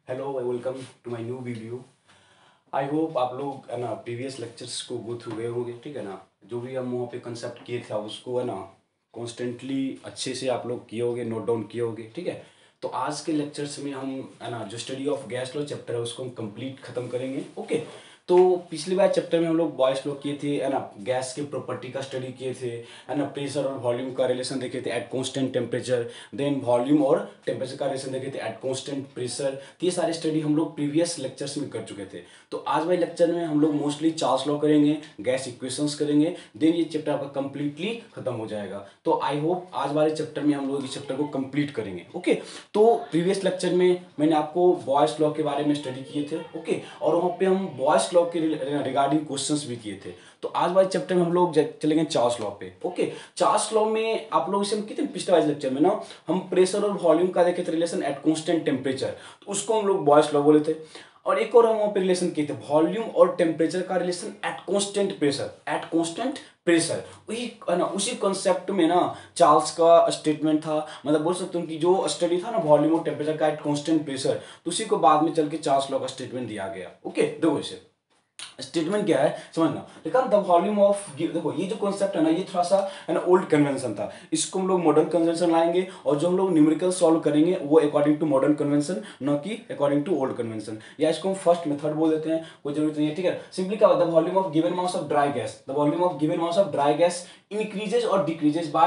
Hello welcome to my new video. I hope आप लोग है ना प्रीवियस लेक्चर्स को गो थ्रू गए होंगे, ठीक है ना। जो भी हम वहाँ पे कंसेप्ट किए थे उसको है ना कॉन्स्टेंटली अच्छे से आप लोग किए होगे, नोट डाउन किए होगे, ठीक है। तो आज के लेक्चर्स में हम है ना जो study of gas law chapter है उसको हम कंप्लीट खत्म करेंगे। ओके, तो पिछली बार चैप्टर में हम लोग बॉयस लॉ किए थे, है ना, गैस के प्रॉपर्टी का स्टडी किए थे, है ना, प्रेशर और वॉल्यूम का रिलेशन देखे थे at constant temperature, then volume और टेम्परेचर का रिलेशन देखे थे एट कांस्टेंट प्रेशर। तो ये सारे स्टडी हम लोग प्रीवियस लेक्चर्स में कर चुके थे। तो आज वाले लेक्चर में हम लोग मोस्टली चार्ल्स लॉ करेंगे, गैस इक्वेशंस करेंगे, देन ये चैप्टर आपका कंप्लीटली खत्म हो जाएगा। तो आई होप आज वाले चैप्टर में हम लोग इस चैप्टर को कंप्लीट करेंगे। ओके, तो प्रीवियस लेक्चर में मैंने आपको बॉयस लॉ के बारे में स्टडी किए थे। ओके, और वहाँ पे हम बॉयस लॉ के रिगार्डिंग क्वेश्चंस भी किए थे। तो आज वाले चैप्टर में हम लोग चलेंगे चार्ल्स लॉ पे। ओके, चार्ल्स लॉ में आप लोग इसे कितने पिछले वाले लेक्चर में ना हम प्रेशर और वॉल्यूम का देखे थे रिलेशन एट कांस्टेंट टेम्परेचर, तो उसको हम लोग बॉयस लॉ बोले थे। और एक और हम वहाँ पे रिलेशन किए थे वॉल्यूम और टेम्परेचर का relation at constant pressure, at constant pressure. वही है ना, उसी कॉन्सेप्ट में ना चार्ल्स का स्टेटमेंट था, मतलब बोल सकते हो कि जो स्टडी था ना वॉल्यूम और टेम्परेचर का एट कांस्टेंट प्रेशर, तो उसी को बाद में चल के चार्ल्स लॉ का स्टेटमेंट दिया गया। ओके, देखो इसे स्टेटमेंट क्या है समझना। लेकिन द वॉल्यूम ऑफ, देखो ये जो कॉन्सेप्ट है ना ये थोड़ा सा है ना ओल्ड कन्वेंशन था, इसको हम लोग मॉडर्न कन्वेंशन लाएंगे और जो हम लोग न्यूमेरिकल सॉल्व करेंगे वो अकॉर्डिंग टू मॉडर्न कन्वेंशन, न कि अकॉर्डिंग टू ओल्ड कन्वेंशन, या इसको हम फर्स्ट मेथड बोल देते हैं, कोई जरूरत नहीं है, ठीक है। सिंपली क्या होता है, the volume of given mass of dry gas, the volume of given mass of dry gas increases or decreases by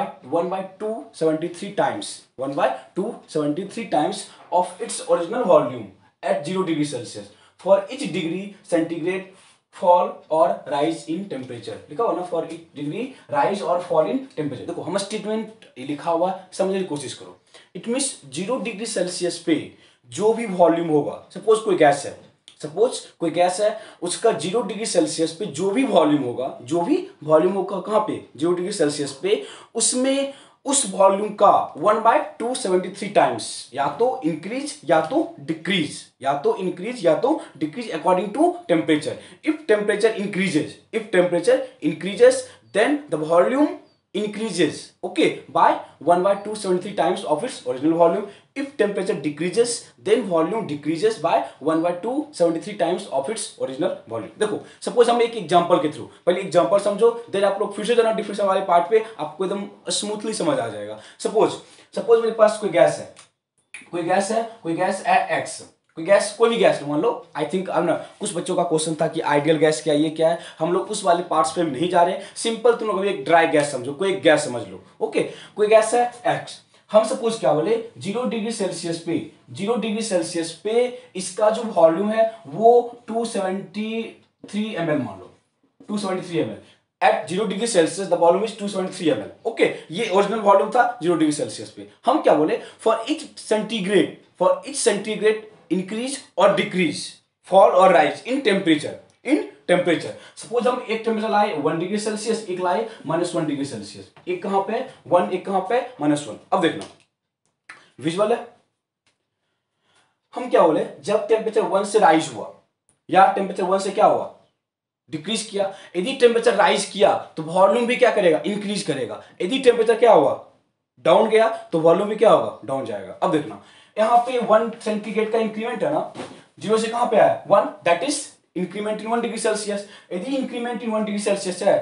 1/273 times, 1/273 times of its original volume at 0 degree Celsius for each degree centigrade fall or rise in temperature। लिखा हुआ ना for each degree rise or fall in temperature। देखो हम statement लिखा हुआ समझने की कोशिश करो। इट मीन्स 0 डिग्री सेल्सियस पे जो भी वॉल्यूम होगा, सपोज कोई गैस है, सपोज कोई गैस है, उसका 0 डिग्री सेल्सियस पे जो भी वॉल्यूम होगा, जो भी वॉल्यूम होगा कहाँ पे 0 डिग्री सेल्सियस पे, उसमें उस वॉल्यूम का 1/273 टाइम्स या तो इंक्रीज या तो डिक्रीज, या तो इंक्रीज या तो decrease according to temperature. If temperature increases, if temperature increases then the volume increases, okay, by 1/273 times of its original volume. If temperature decreases then volume decreases by 1/273 times of its original volume। देखो suppose हम एक example के through, पहले example समझो, then आप लोग फिर से जाना डिफरेंस वाले पार्ट पे, आपको एकदम स्मूथली समझ आ जाएगा। सपोज मेरे पास कोई गैस है, कोई गैस एक्स, कोई गैस, कोई भी गैस मान लो। आई थिंक अब ना कुछ बच्चों का क्वेश्चन था कि आइडियल गैस क्या है, ये क्या है, हम लोग उस वाले पार्ट्स पे नहीं जा रहे। सिंपल तुम लोग एक ड्राई गैस समझो, कोई एक गैस समझ लो। ओके, कोई गैस है एक्स, हम सपोज क्या बोले 0 डिग्री सेल्सियस पे, 0 डिग्री सेल्सियस पे इसका जो वॉल्यूम है वो 273 ml मान लो, 273 ml at 0 degree Celsius the volume is 273 ml। Okay, ये ओरिजिनल वॉल्यूम था 0 डिग्री सेल्सियस पे। हम क्या बोले फॉर इच सेंटीग्रेड इंक्रीज और डिक्रीज, फॉल और राइज इन टेम्परेचर। सपोज हम एक टेम्परेचर लाए 1 डिग्री सेल्सियस, एक लाए -1 डिग्री सेल्सियस, एक कहां पे 1, एक कहां पे -1। अब देखना विजुअल है, हम क्या बोले जब टेम्परेचर 1 से राइज हुआ या टेम्परेचर 1 से क्या हुआ डिक्रीज किया, यदि टेम्परेचर राइज किया तो वॉल्यूम भी क्या करेगा इंक्रीज करेगा। यदि टेम्परेचर क्या हुआ डाउन गया तो वॉल्यूम भी क्या होगा डाउन जाएगा। अब देखना यहाँ पे 1 सेंटीग्रेड का इंक्रीमेंट है ना, 0 से कहां पे आया 1, that is increment in 1 degree Celsius. यदि इंक्रीमेंट इन 1 डिग्री सेल्सियस है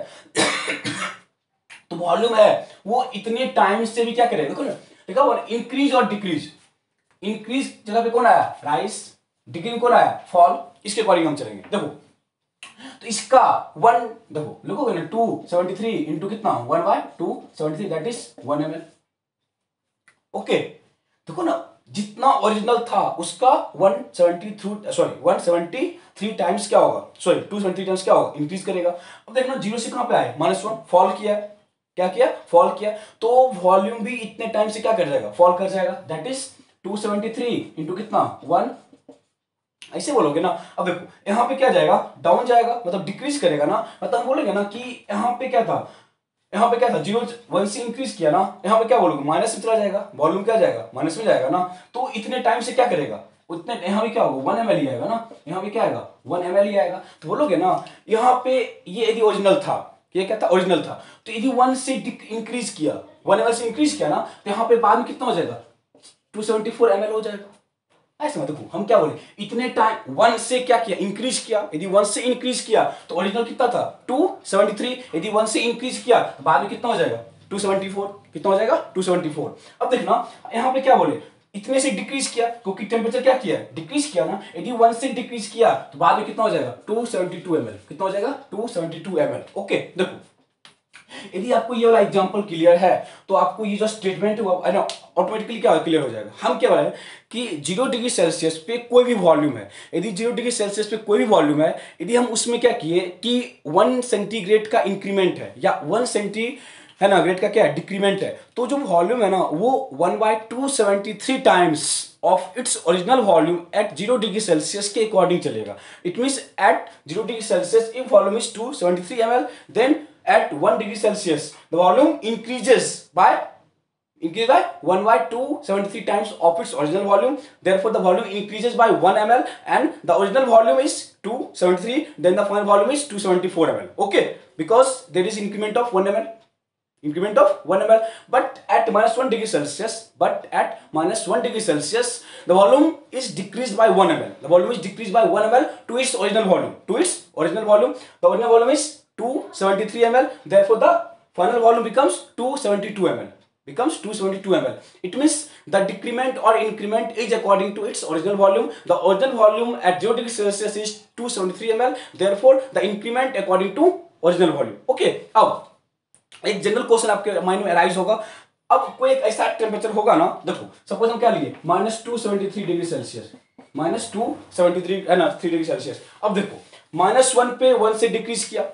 तो वॉल्यूम है वो इतने टाइम से भी क्या करेगा, देखो ना देखा हुआ इंक्रीज और डिक्रीज। इंक्रीज जगह पे कौन आया राइज, डिक्रीज में कौन आया फॉल, इसके अकॉर्डिंग हम चलेंगे। देखो तो इसका 1 देखो लिखोगे ना 273 इंटू कितना 1/273 दैट इज 1 ml। ओके, देखो ना जितना ओरिजिनल था उसका 173 टाइम्स क्या होगा, सॉरी 273 टाइम्स क्या होगा इंक्रीज करेगा। अब देखना 0 से कहां पे आए -1, फॉल किया, क्या किया फॉल किया, तो वॉल्यूम भी इतने टाइम से क्या कर जाएगा फॉल कर जाएगा, दैट इज 273 इंटू कितना 1, ऐसे बोलोगे ना। अब देखो यहां पे क्या जाएगा डाउन जाएगा, मतलब डिक्रीज करेगा ना, मतलब हम बोलेंगे ना कि यहां पे क्या था 0 1 से इंक्रीज किया ना, यहाँ पे क्या बोलोगे माइनस में चला जाएगा, वॉल्यूम क्या जाएगा माइनस में जाएगा ना, तो इतने टाइम से क्या करेगा उतने, यहाँ पे क्या होगा 1 ml ही आएगा ना, यहाँ पे क्या आएगा 1 ml ही आएगा। तो बोलोगे ना यहाँ पे ये यदि ओरिजिनल था, ये क्या था ओरिजिनल था, तो यदि 1 से इंक्रीज किया 1 ml से इंक्रीज किया ना, तो यहाँ पे बाद में कितना हो जाएगा 274 ml हो जाएगा। ऐसे मत देखो, हम क्या बोले, इतने टाइम 1 से क्या किया, इंक्रीज किया। यदि 1 से इंक्रीज किया तो ओरिजिनल कितना था 273, यदि 1 से इंक्रीज किया तो बाद में कितना हो जाएगा 274, कितना हो जाएगा 274। अब देखना यहाँ पे क्या बोले, इतने से डिक्रीज किया, क्योंकि टेम्परेचर क्या किया, डिक्रीज किया ना। यदि 1 से डिक्रीज किया तो बाद में कितना हो जाएगा 272 ml, कितना हो जाएगा 272 ml। ओके देखो, यदि आपको ये वाला एग्जांपल क्लियर है तो आपको ये जो स्टेटमेंट है वो ऑटोमेटिकली क्या क्लियर हो जाएगा। हम क्या बोल रहे हैं कि 0 डिग्री सेल्सियस पे कोई भी वॉल्यूम है, यदि 0 डिग्री सेल्सियस पे कोई भी वॉल्यूम है, यदि हम उसमें क्या किए कि 1 सेंटीग्रेड का इंक्रीमेंट है या 1 सेंटी है ना ग्रेड का क्या डिक्रीमेंट है, तो जो वॉल्यूम है ना वो 1/273 times of its original volume at 0 degree Celsius के अकॉर्डिंग चलेगा। It means at 0 degree Celsius if volume is 273 ml, then at 1 degree Celsius the volume increases by 1/273 times of its original volume. Therefore the volume increases by 1 ml and the original volume is 273, then the final volume is 274 ml. Okay, because there is increment of 1 ml, but at -1 degree Celsius, the volume is decreased by 1 ml. The volume is decreased by 1 ml to its original volume. The original volume is 273 ml. Therefore the final volume becomes 272 ml. It means the decrement or increment is according to its original volume. The original volume at 0 degree Celsius is 273 ml. Therefore the increment according to original volume. Okay, अब एक general question आपके mind में arise होगा। अब कोई एक ऐसा temperature होगा ना, देखो सपोज हम क्या लिए -273 डिग्री सेल्सियस, -273 है ना 3 डिग्री सेल्सियस। अब देखो -1 पे 1 से डिक्रीज किया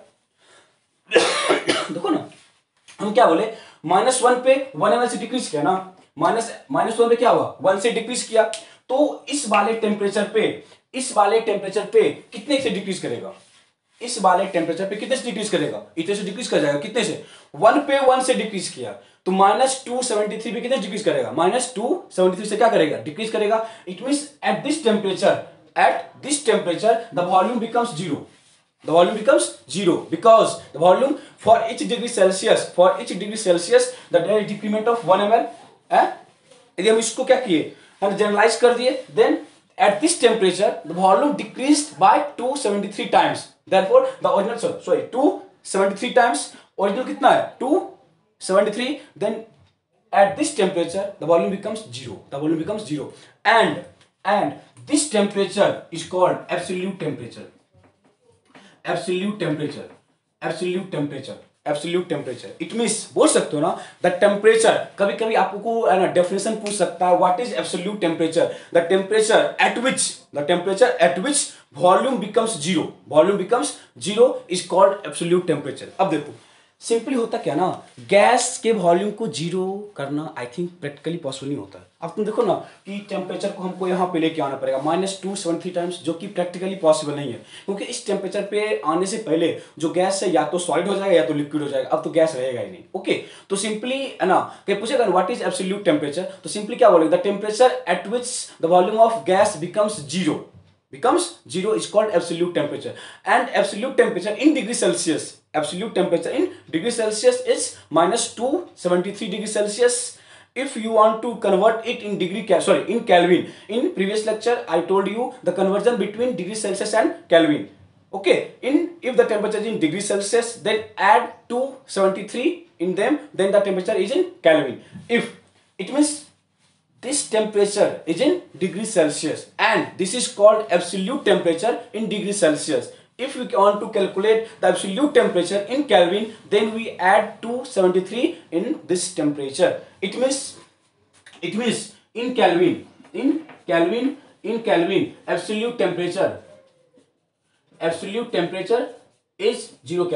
देखो ना, हम क्या बोले -1 पे 1 ml से डिक्रीज किया ना, -1 पे क्या हुआ 1 से डिक्रीज किया, तो इस वाले टेम्परेचर पे कितने से डिक्रीज करेगा, इस वाले टेम्परेचर पे कितने से डिक्रीज करेगा, इतने से डिक्रीज कर जाएगा। कितने से 1 पे 1 से डिक्रीज किया तो -273 पे कितने डिक्रीज करेगा, -273 से क्या करेगा डिक्रीज करेगा। It means at this temperature the volume becomes zero because the volume for each degree Celsius the there is decrement of 1 ml है। यदि हम इसको क्या किए, हम जनरलाइज कर दिए, then at this temperature the volume decreased by 273 times. Therefore the original 273 times, original कितना है 273, then at this temperature the volume becomes zero, and this temperature is called absolute temperature. It means बोल सकते हो ना the temperature, कभी कभी आपको definition पूछ सकता है what is absolute temperature, the temperature at which volume becomes zero is called absolute temperature. अब देखो सिंपली होता क्या ना, गैस के वॉल्यूम को जीरो करना आई थिंक प्रैक्टिकली पॉसिबल नहीं होता है। अब तुम देखो ना कि टेम्परेचर को हमको यहाँ पे लेके आना पड़ेगा -273 टाइम्स, जो कि प्रैक्टिकली पॉसिबल नहीं है, क्योंकि इस टेम्परेचर पे आने से पहले जो गैस है या तो सॉलिड हो जाएगा या तो लिक्विड हो जाएगा। अब तो गैस रहेगा ही नहीं। ओके, तो सिंपली है ना कि पूछेगा व्हाट इज एब्सोल्यूट टेम्परेचर, तो सिंपली क्या बोलेंगे the temperature at which the volume of gas becomes zero is called absolute temperature. And absolute temperature in degree Celsius is -273 degree Celsius. If you want to convert it in in Kelvin, in previous lecture I told you the conversion between degree Celsius and Kelvin. Okay, if the temperature is in degree Celsius, then add 273 in them, then the temperature is in Kelvin. If it means this temperature is in degree Celsius and this is called absolute temperature in degree Celsius. If we want to calculate the absolute temperature in Kelvin, then we add 273 in this temperature. It means in Kelvin absolute temperature is 0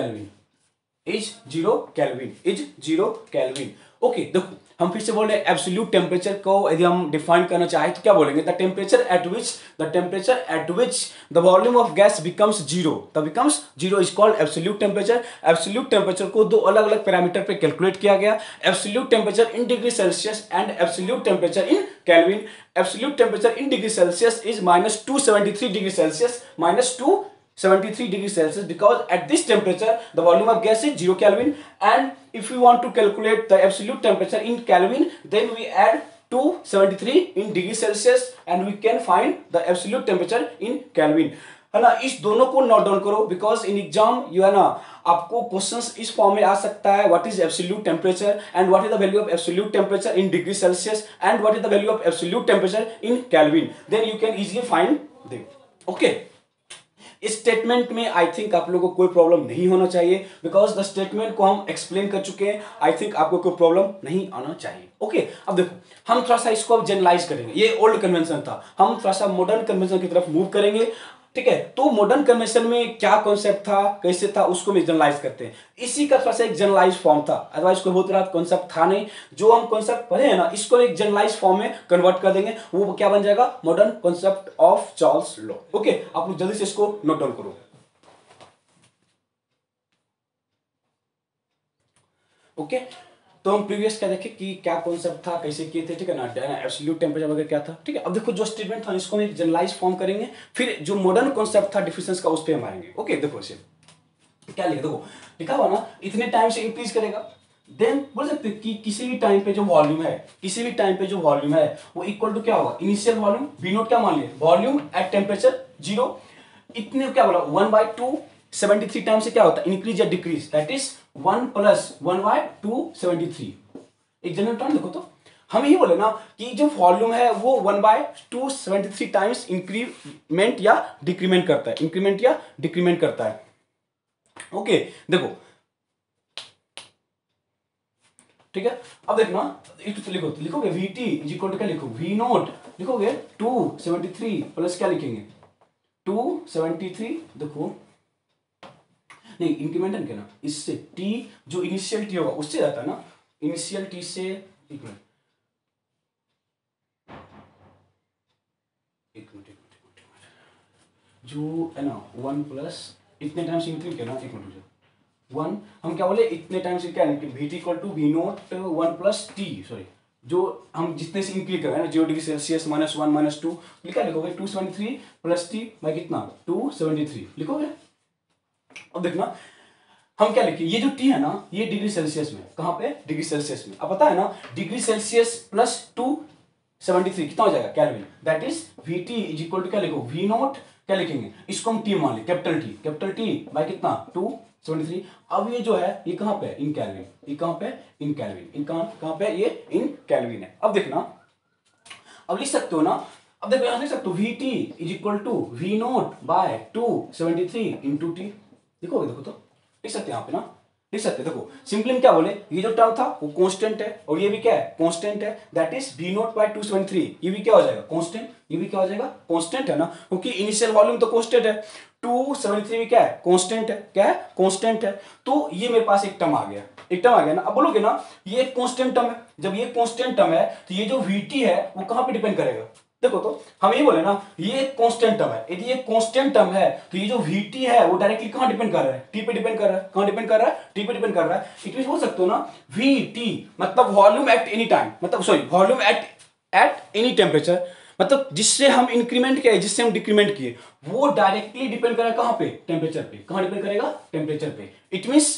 Kelvin. Okay देखो हम फिर से बोल रहे हैं absolute temperature को यदि हम डिफाइन करना चाहें तो क्या बोलेंगे the temperature at which the volume of gas becomes zero is called absolute temperature. Absolute temperature को दो अलग अलग पैरामीटर पे कैलकुलेट किया गया, absolute temperature in degree Celsius and absolute temperature in Kelvin. Absolute temperature in degree Celsius is -273 degree Celsius, -273 degree Celsius, because at this temperature the volume of gas is 0 Kelvin, and if we want to calculate the absolute temperature in Kelvin, then we add 273 in degree Celsius and we can find the absolute temperature in Kelvin, है ना। इस दोनों को note down करो because in exam you है ना आपको questions इस फॉर्म में आ सकता है, what is absolute temperature and what is the value of absolute temperature in degree Celsius and what is the value of absolute temperature in Kelvin, then you can easily find them. Okay, इस statement में I think आप लोगों को कोई problem नहीं होना चाहिए because the statement को हम एक्सप्लेन कर चुके हैं, आई थिंक आपको कोई प्रॉब्लम नहीं आना चाहिए। ओके, अब देखो हम थोड़ा सा इसको अब जनरलाइज करेंगे, ये ओल्ड कन्वेंशन था, हम थोड़ा सा मॉडर्न कन्वेंशन की तरफ मूव करेंगे, ठीक है। तो मॉडर्न कन्वेंशन में क्या कॉन्सेप्ट था, कैसे था, उसको भी जनरलाइज करते हैं, इसी का थोड़ा सा एक जनरलाइज फॉर्म था, अदरवाइज कोई बहुत बड़ा कॉन्सेप्ट था नहीं, जो हम कॉन्सेप्ट पढ़े हैं ना इसको एक जनरलाइज फॉर्म में कन्वर्ट कर देंगे, वो क्या बन जाएगा, modern concept of Charles law. Okay, आप लोग जल्दी से इसको नोट डाउन करो। ओके, तो हम प्रीवियस क्या देखे कि क्या कॉन्सेप्ट था, कैसे किए थे, ठीक है ना, एब्सोल्यूट टेम्परेचर वगैरह क्या था, ठीक है। अब देखो जो स्टेटमेंट था इसको हम एक जनरलाइज फॉर्म करेंगे, फिर जो मॉडर्न कॉन्सेप्ट था डिफिनेशन का उस पर हम आएंगे। ओके, देखो इसे क्या लिखा, देखो लिखा हुआ ना, इतने टाइम से इंक्रीज करेगा, देन बोल सकते कि किसी भी टाइम पे जो वॉल्यूम है, किसी भी टाइम पे जो वॉल्यूम है वो इक्वल टू क्या होगा, इनिशियल वॉल्यूम वी नोट क्या मान लिया, वॉल्यूम एट टेम्परेचर 0, इतने क्या बोला 1/273 टाइम से क्या होता है, इंक्रीज या डिक्रीज, दैट इज 1 + 1/273। एक जनरल टर्म देखो, तो हम ये बोले ना कि जो वॉल्यूम है वो 1/273 टाइम्स इंक्रीमेंट या डिक्रीमेंट करता है, इंक्रीमेंट या डिक्रीमेंट करता है। ओके, देखो ठीक है, अब देखना लिखोगे Vt इज इक्वल टू क्या लिखो, V नोट लिखोगे 273 प्लस क्या लिखेंगे 273, देखो नहीं इंक्रीमेंटल क्या ना, इससे t जो इनिशियल t होगा उससे जाता है ना, इनिशियल t से एक मिनट जो है ना 1 प्लस इतने टाइम्स इंक्रीज किया ना, एक मिनट 1 हम क्या बोले इतने टाइम से क्या Vt equal to V naught 1 plus t, sorry जो हम जितने से इंक्रीज कर रहे हैं ना 0 डिग्री सेल्सियस -1 -2 लिखा, लिखोगे 273 प्लस t बाई कितना 273 लिखोगे। अब देखना हम क्या लिखे, ये जो t है ना ये डिग्री सेल्सियस में, कहाँ पे डिग्री सेल्सियस में, अब पता है ना डिग्री सेल्सियस प्लस 273 कितना हो जाएगा Kelvin, that is Vt is equal to क्या लिखो V नोट क्या लिखेंगे, इसको हम t मान ले कैपिटल T बाई कितना 273। अब ये जो है ये कहां पे इन केल्विन, ये कहां पे इन केल्विन, इन कहां पे ये इन केल्विन है। अब देखना अब लिख सकते हो ना, अब देखो यहां लिख सकते हो Vt is equal to V naught by 273 into T, लिखोगे देखो तो लिख सकते हैं यहाँ पे ना, लिख सकते हैं। देखो सिंपली क्या बोले, ये जो टर्म था वो कांस्टेंट है और ये भी क्या है कांस्टेंट है, that is V naught by 273, ये भी क्या हो जाएगा कांस्टेंट, ये भी क्या हो जाएगा कांस्टेंट है ना, क्योंकि इनिशियल वॉल्यूम तो कांस्टेंट है, 273 भी क्या है कांस्टेंट है, क्या है कांस्टेंट है। तो ये मेरे पास एक टर्म आ गया, एक टर्म आ गया ना। अब बोलोगे ना ये एक कांस्टेंट टर्म है, जब ये कांस्टेंट टर्म है तो ये जो Vt है वो कहां पे डिपेंड करेगा, देखो तो हम ये बोले ना ये एक कांस्टेंट टर्म है, यदि ये कांस्टेंट टर्म है तो ये जो Vt है वो डायरेक्टली कहां डिपेंड कर रहा है, t पे डिपेंड कर रहा है, कहां डिपेंड कर रहा है, t पे डिपेंड कर रहा है। इट मींस बोल सकते हो ना Vt मतलब वॉल्यूम एट एनी टाइम, मतलब sorry volume at any temperature, मतलब जिससे हम इंक्रीमेंट किए जिससे हम डिक्रीमेंट किए वो डायरेक्टली डिपेंड करेगा कहां पे, टेम्परेचर पे, कहां डिपेंड करेगा टेम्परेचर पे। इट मींस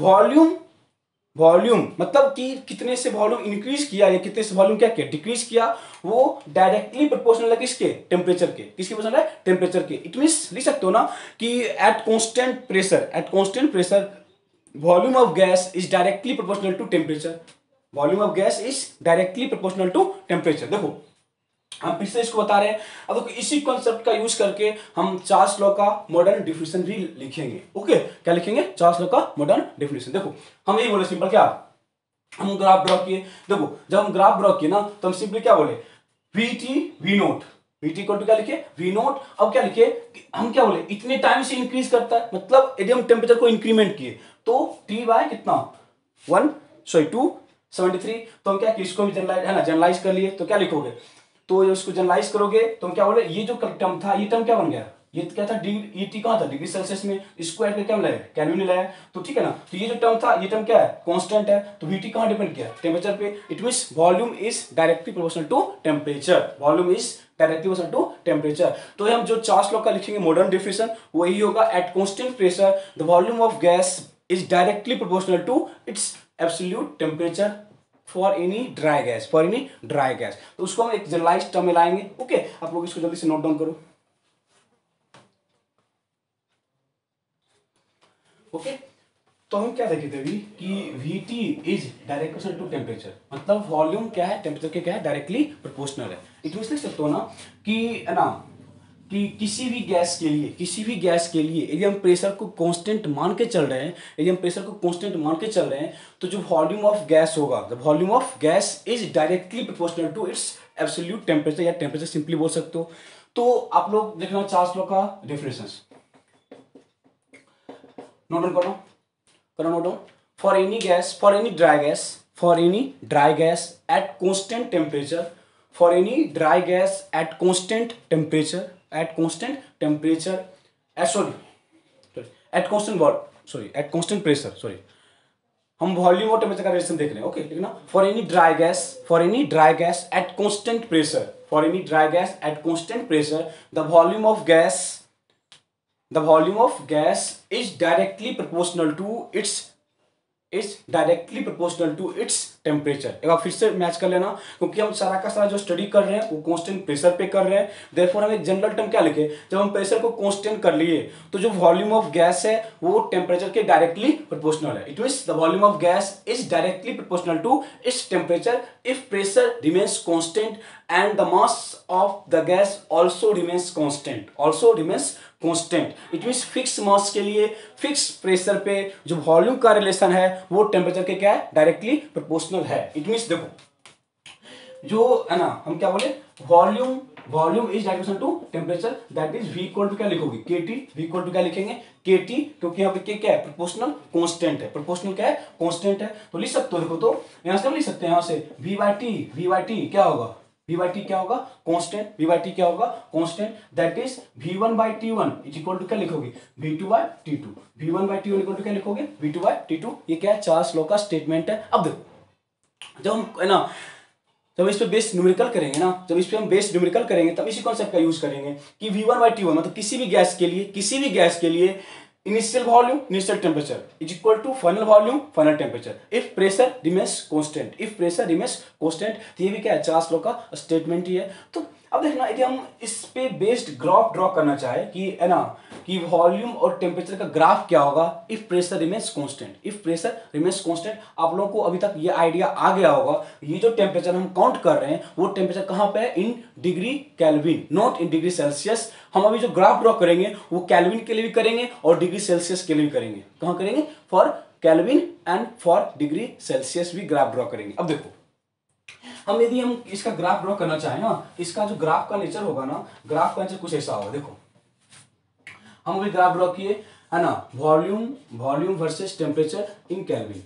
वॉल्यूम मतलब कि कितने से वॉल्यूम इंक्रीज किया या कितने से वॉल्यूम क्या किया डिक्रीज किया, वो डायरेक्टली प्रोपोर्शनल है किसके, टेम्परेचर के, किसके प्रोपोर्शनल है टेम्परेचर के। इट मींस लिख सकते हो ना कि at constant pressure volume of gas is directly proportional to temperature, volume of gas is directly proportional to temperature. देखो हम फिर से इसको बता रहे हैं, अब देखो इसी कॉन्सेप्ट का यूज करके हम चार्ल्स लॉ का मॉडर्न डेफिनेशन भी लिखेंगे। ओके क्या लिखेंगे, चार्ल्स लॉ का मॉडर्न डेफिनेशन। देखो हम यही बोले सिंपल, क्या हम ग्राफ ड्रॉ किए, देखो जब हम ग्राफ ड्रॉ किए ना तो हम सिंपली क्या बोले V नोट इक्वल टू क्या लिखे V नोट। अब क्या लिखे हम क्या बोले इतने टाइम से इंक्रीज करता है, मतलब यदि हम टेम्परेचर को इंक्रीमेंट किए तो T बाय कितना 273, तो हम क्या इसको भी जनरलाइज है ना जनरलाइज कर लिए, तो क्या लिखोगे, तो इसको जनरलाइज करोगे तो क्या बोले ये जो टर्म था ये टर्म क्या बन गया, ये क्या था ये टी कहां था डिग्री सेल्सियस में, इसको ऐड करके क्या लाया केल्विन में लाया, तो ठीक है ना। तो ये जो टर्म था ये टर्म क्या है कांस्टेंट है, तो Vt कहां डिपेंड किया टेम्परेचर पे। It means volume is directly proportional to temperature, volume is directly proportional to temperature. तो हम जो चार्ल्स लॉ का लिखेंगे मॉडर्न डेफिनेशन वही होगा, at constant pressure the volume of gas is directly proportional to its absolute temperature, for any dry gas, for any dry gas. तो उसको हम एक जनरलाइज टर्म में लाएंगे। ओके, आप लोग इसको जल्दी से नोट डाउन करो। ओके, तो हम क्या देखे थे अभी कि Vt is direct proportional to temperature, मतलब वॉल्यूम क्या है टेम्परेचर के क्या है डायरेक्टली प्रोपोर्शनल है। इट मींस लिख सकते हो ना कि है ना कि किसी भी गैस के लिए यदि हम प्रेशर को कांस्टेंट मान के चल रहे हैं, तो जो वॉल्यूम ऑफ गैस होगा, the volume of gas is directly proportional to its absolute temperature, या टेम्परेचर सिंपली बोल सकते हो। तो आप लोग देखना चार्ल्स लॉ का डेफिनेशंस नोट डाउन करो note down. For any dry gas at constant temperature, at constant pressure, हम वॉल्यूम और टेम्परेचर का रिलेशन देख रहे हैं। ओके, लिखना for any dry gas at constant pressure, the volume of gas is directly proportional to its temperature. एक बार फिर से मैच कर लेना, क्योंकि हम सारा का सारा जो स्टडी कर रहे हैं वो कांस्टेंट प्रेशर पे कर रहे हैं। देयरफॉर हम एक जनरल टर्म क्या लिखे, जब हम प्रेशर को कांस्टेंट कर लिए तो जो वॉल्यूम ऑफ गैस है वो टेम्परेचर के डायरेक्टली प्रोपोर्शनल है। It means the volume of gas is directly proportional to its temperature if pressure remains constant and the mass of the gas also remains constant. It means fix mass के लिए fix pressure पे जो volume का relation है वो temperature के क्या है डायरेक्टली प्रोपोर्शनल है। इट मींस देखो जो है ना हम क्या बोले, volume is direction to temperature, that is V equal to क्या लिखोगे KT, V इक्वल टू क्या लिखेंगे KT, क्योंकि यहाँ पे क्या है प्रोपोर्शनल कांस्टेंट है, प्रोपोर्शनल क्या है कांस्टेंट है। तो लिख सकते हो, देखो तो यहां से हम लिख सकते हैं, यहां से V/T क्या होगा, V/T क्या होगा constant, that is V1/T1 is equal to क्या लिखोगे V2/T2, V1/T1 इक्वल टू क्या लिखोगे V2/T2। ये क्या है चार्ल्स लॉ का स्टेटमेंट है। अब देखो जब हम है ना जब इस पे बेस्ड न्यूमेरिकल करेंगे तब इसी कॉन्सेप्ट का यूज करेंगे कि V1/T1 मतलब किसी भी गैस के लिए initial volume initial temperature is equal to final volume final temperature if pressure remains constant, तो ये भी क्या है चार्ल्स लॉ का स्टेटमेंट ही है। तो अब देखना यदि हम इस पे बेस्ड ग्राफ ड्रॉ करना चाहे कि है ना कि वॉल्यूम और टेम्परेचर का ग्राफ क्या होगा इफ प्रेशर रिमेन्स कांस्टेंट, आप लोगों को अभी तक ये आइडिया आ गया होगा। ये जो टेम्परेचर हम काउंट कर रहे हैं वो टेम्परेचर कहां पे है, in degree Kelvin, not in degree Celsius. हम अभी जो ग्राफ ड्रॉ करेंगे वो केल्विन के लिए भी करेंगे और डिग्री सेल्सियस के लिए भी करेंगे। कहां करेंगे, for Kelvin and for degree Celsius भी ग्राफ ड्रॉ करेंगे। अब देखो यदि हम इसका ग्राफ ड्रॉ करना चाहें ना, इसका जो ग्राफ का नेचर होगा ना, ग्राफ का नेचर कुछ ऐसा होगा। देखो हम अभी ग्राफ ड्रॉ किए है ना, volume versus temperature in Kelvin,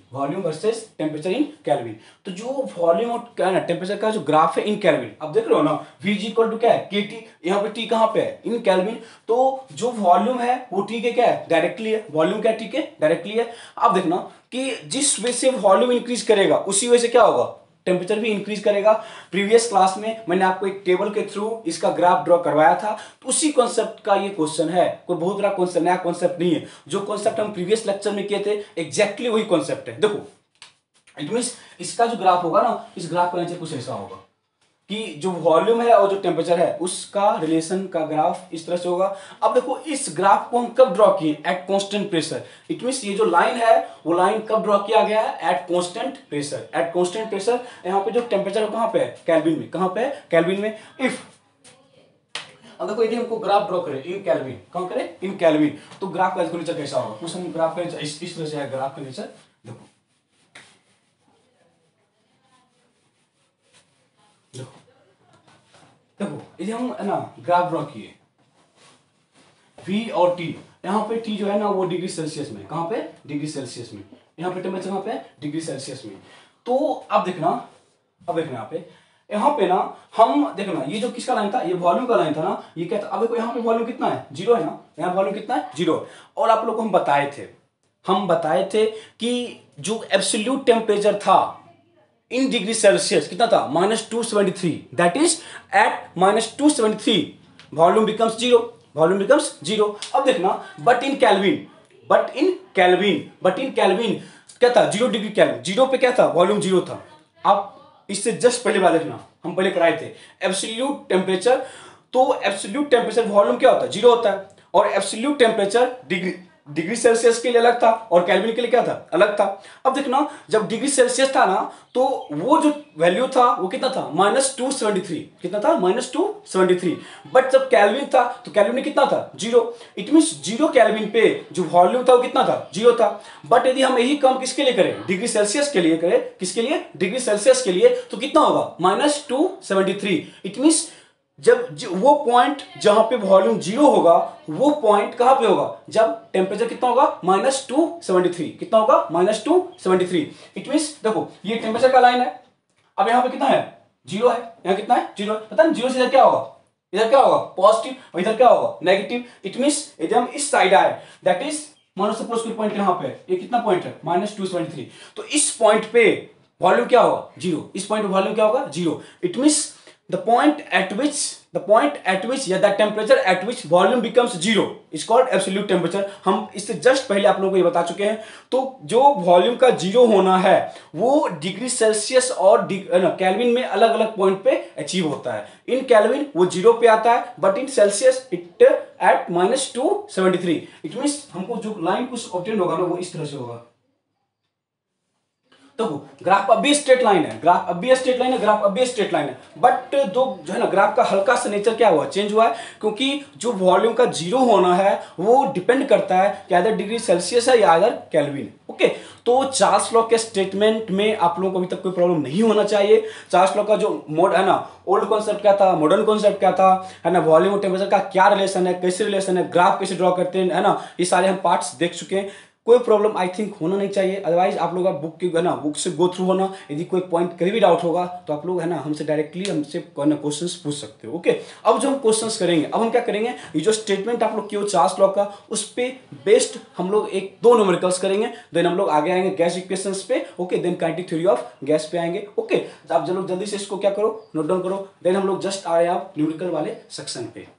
तो जो वॉल्यूम और टेम्परेचर का जो ग्राफ है इन केल्विन, अब देख रहे हो ना V इक्वल टू क्या है KT, यहाँ पे T कहाँ पे है इन केल्विन, तो जो वॉल्यूम है वो T के क्या है डायरेक्टली है, वॉल्यूम क्या T के डायरेक्टली है। अब देखना कि जिस वे से वॉल्यूम इंक्रीज करेगा उसी वे से क्या होगा टेम्परेचर भी इंक्रीज करेगा। प्रीवियस क्लास में मैंने आपको एक टेबल के थ्रू इसका ग्राफ ड्रॉ करवाया था, तो उसी कॉन्सेप्ट का ये क्वेश्चन है, कोई बहुत बड़ा कॉन्सेप्ट नया कॉन्सेप्ट नहीं है। जो कॉन्सेप्ट हम प्रीवियस लेक्चर में किए थे एग्जैक्टली वही कॉन्सेप्ट है। देखो इट मींस इसका जो ग्राफ होगा ना, इस ग्राफ का नेचर कुछ ऐसा होगा कि जो वॉल्यूम है और जो टेम्परेचर है उसका रिलेशन का ग्राफ इस तरह से होगा। अब देखो इस ग्राफ को हम कब ड्रॉ किए, at constant pressure. It means ये जो लाइन है वो लाइन कब ड्रॉ किया गया है, एट कांस्टेंट प्रेशर। यहाँ पे जो टेम्परेचर है कहाँ पे है केल्विन में, कहाँ पे है केल्विन में। इफ अब देखो यदि हमको ग्राफ ड्रॉ करें इन केल्विन, कहाँ करें इन केल्विन, तो ग्राफ का नेचर कैसा होगा, कुछ हम ग्राफ का नेचर इस तरह से है। ग्राफ का नेचर देखो यदि हम है ना ग्राफ ड्रॉ किए V और T, यहाँ पे T जो है ना वो डिग्री सेल्सियस में, कहाँ पे डिग्री सेल्सियस में, यहाँ पे टेम्परेचर कहाँ पे डिग्री सेल्सियस में। तो अब देखना यहाँ पे ना हम देखना ये जो किसका लाइन था, ये वॉल्यूम का लाइन था ना, ये क्या था। अब देखो यहाँ पे वॉल्यूम कितना है, 0 है ना, यहाँ वॉल्यूम कितना है 0। और आप लोग को हम बताए थे कि जो एब्सोल्यूट टेम्परेचर था इन डिग्री सेल्सियस कितना था -273, that is at -273 volume becomes zero. अब देखना बट इन केल्विन क्या था, 0 डिग्री केल्विन, 0 पे क्या था वॉल्यूम 0 था, आप इससे जस्ट पहले बात देखना, हम पहले कराए थे एब्सोल्यूट टेम्परेचर। तो एब्सोल्यूट टेम्परेचर वॉल्यूम क्या होता है, 0 होता है, और एब्सोल्यूट टेम्परेचर डिग्री सेल्सियस के लिए अलग था और केल्विन के लिए क्या था, अलग था। अब देखना, जब डिग्री सेल्सियस था ना, तो वो जो वैल्यू था वो कितना था, -273। कितना था, -273। बट जब केल्विन था तो केल्विन में कितना था, 0। इट मीन 0 केल्विन पे जो वॉल्यूम था वो कितना था, 0 था। बट यदि हम यही काम किसके लिए करें, डिग्री सेल्सियस के लिए करें, किसके लिए, डिग्री सेल्सियस के लिए, तो कितना होगा, -273। इट मीन जब वो पॉइंट जहां पे वॉल्यूम 0 होगा, वो पॉइंट कहां पे होगा, जब टेम्परेचर कितना होगा, -273। कितना होगा, -273। इट मीन देखो ये टेम्परेचर का लाइन है, अब यहां पे कितना है, 0 है, यहां कितना है, 0 है। पता है 0 से इधर क्या होगा, इधर क्या होगा, पॉजिटिव, और इधर क्या होगा, नेगेटिव। इट मीन यदि हम इस साइड आए, दैट इज मानो सपोज कोई पॉइंट यहां पे, ये कितना पॉइंट है, -273, तो इस पॉइंट पे वॉल्यूम क्या होगा, 0। इस पॉइंट पे वॉल्यूम क्या होगा, 0। It mean the point at which या the temperature at which volume becomes 0 is called absolute temperature। हम इससे जस्ट पहले आप लोगों को ये बता चुके हैं। तो जो वॉल्यूम का 0 होना है वो डिग्री सेल्सियस और केल्विन में अलग अलग पॉइंट पे अचीव होता है। इन केल्विन वो 0 पे आता है, but in Celsius it at -273। It mean हमको जो लाइन कुछ ऑब्टेन होगा ना वो इस तरह से होगा। तो ग्राफ अब भी स्ट्रेट लाइन है, ग्राफ अब भी स्ट्रेट लाइन है, ग्राफ अब भी स्ट्रेट लाइन है, बट दो जो है ना ग्राफ का हल्का सा नेचर क्या हुआ, चेंज हुआ है, क्योंकि जो वॉल्यूम का 0 होना है वो डिपेंड करता है कि अदर डिग्री सेल्सियस है या अदर केल्विन। ओके, तो चार्ल्स लॉ के स्टेटमेंट में आप लोगों को अभी तक कोई प्रॉब्लम नहीं होना चाहिए। चार्ल्स लॉ का जो मोड है ना, ओल्ड कॉन्सेप्ट क्या था, मॉडर्न कॉन्सेप्ट क्या था, है ना, वॉल्यूम और टेम्परेचर का क्या रिलेशन है, कैसे रिलेशन है, ग्राफ कैसे ड्रॉ करते हैं, है ना, ये सारे हम पार्ट्स देख चुके हैं। कोई प्रॉब्लम आई थिंक होना नहीं चाहिए। अदरवाइज आप लोग बुक की है ना, बुक से गो थ्रू होना, यदि कोई पॉइंट कहीं भी डाउट होगा तो आप लोग है ना हमसे डायरेक्टली हमसे क्वेश्चंस पूछ सकते हो। ओके, अब जो हम क्वेश्चंस करेंगे, अब हम क्या करेंगे, ये जो स्टेटमेंट आप लोग किए हो चार्ल्स लॉ का, उस पे बेस्ड हम लोग एक दो न्यूमेरिकल्स करेंगे, देन हम लोग आगे आएंगे गैस इक्वेशंस पे। Okay, then kinetic theory of gas पे आएंगे। ओके, तो आप लोग जल्दी से इसको क्या करो, नोट डाउन करो, देन हम लोग जस्ट आए आप न्यूमेरिकल वाले सेक्शन पे।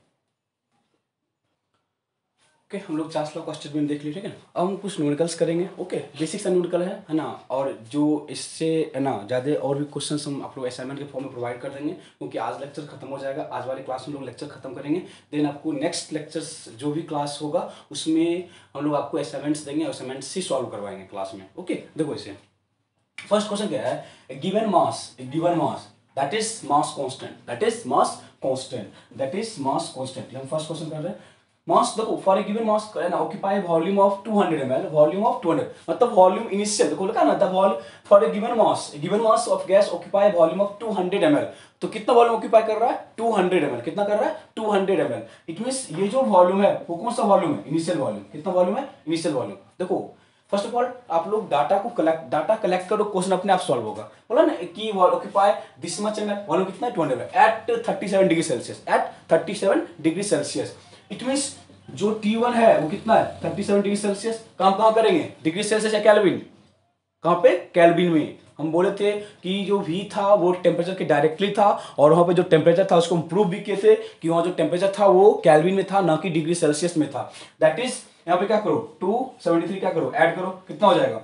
ओके, हम लोग चार्ल्स लॉ का स्टेटमेंट देख लीजिए, ठीक है। अब हम कुछ न्यूमेरिकल्स करेंगे। ओके, बेसिक सा न्यूमेरिकल है ना, और जो इससे है ना ज़्यादा और भी क्वेश्चंस हम आप लोग असाइनमेंट के फॉर्म में प्रोवाइड कर देंगे, क्योंकि आज लेक्चर खत्म हो जाएगा। आज वाले क्लास में लोग लेक्चर खत्म करेंगे, देन आपको नेक्स्ट लेक्चर्स जो भी क्लास होगा उसमें हम लोग आपको असाइनमेंट्स देंगे, असाइनमेंट्स से सॉल्व करवाएंगे क्लास में। ओके, देखो इसे फर्स्ट क्वेश्चन क्या है, given mass that is mass constant, that is mass constant. हम फर्स्ट क्वेश्चन कर रहे हैं, मास देखो फॉर ए गिवन मास है ना, occupy volume of 200 ml, volume of 200 मतलब वॉल्यूम इनिशियल देखो लिखा ना, the volume for a given mass of gas occupy volume of 200 ml। तो कितना वॉल्यूम ऑक्यूपाई कर रहा है, 200 ml। कितना कर रहा है, 200 ml। इट मींस ये जो वॉल्यूम है वो कौन सा वॉल्यूम है, इनिशियल वॉल्यूम। कितना वॉल्यूम है, इनिशियल वॉल्यूम। देखो फर्स्ट ऑफ ऑल आप लोग डाटा कलेक्ट करो, क्वेश्चन अपने आप सॉल्व होगा। बोला ना कि occupy this much ml, volume कितना है, 200 ml at 37 degree Celsius, at 37 degree Celsius. It means जो T1 है वो कितना है, 37 डिग्री सेल्सियस। काम कहां करेंगे, डिग्री सेल्सियस या केल्विन, कहां पे, केल्विन में। हम बोले थे कि जो V था वो टेम्परेचर के डायरेक्टली था, और वहां पे जो टेम्परेचर था उसको हम प्रूव भी किए थे कि वहां जो टेम्परेचर था वो केल्विन में था, ना कि डिग्री सेल्सियस में था। दैट इज यहाँ पे क्या करो, 273 क्या करो, ऐड करो, कितना हो जाएगा,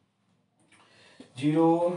0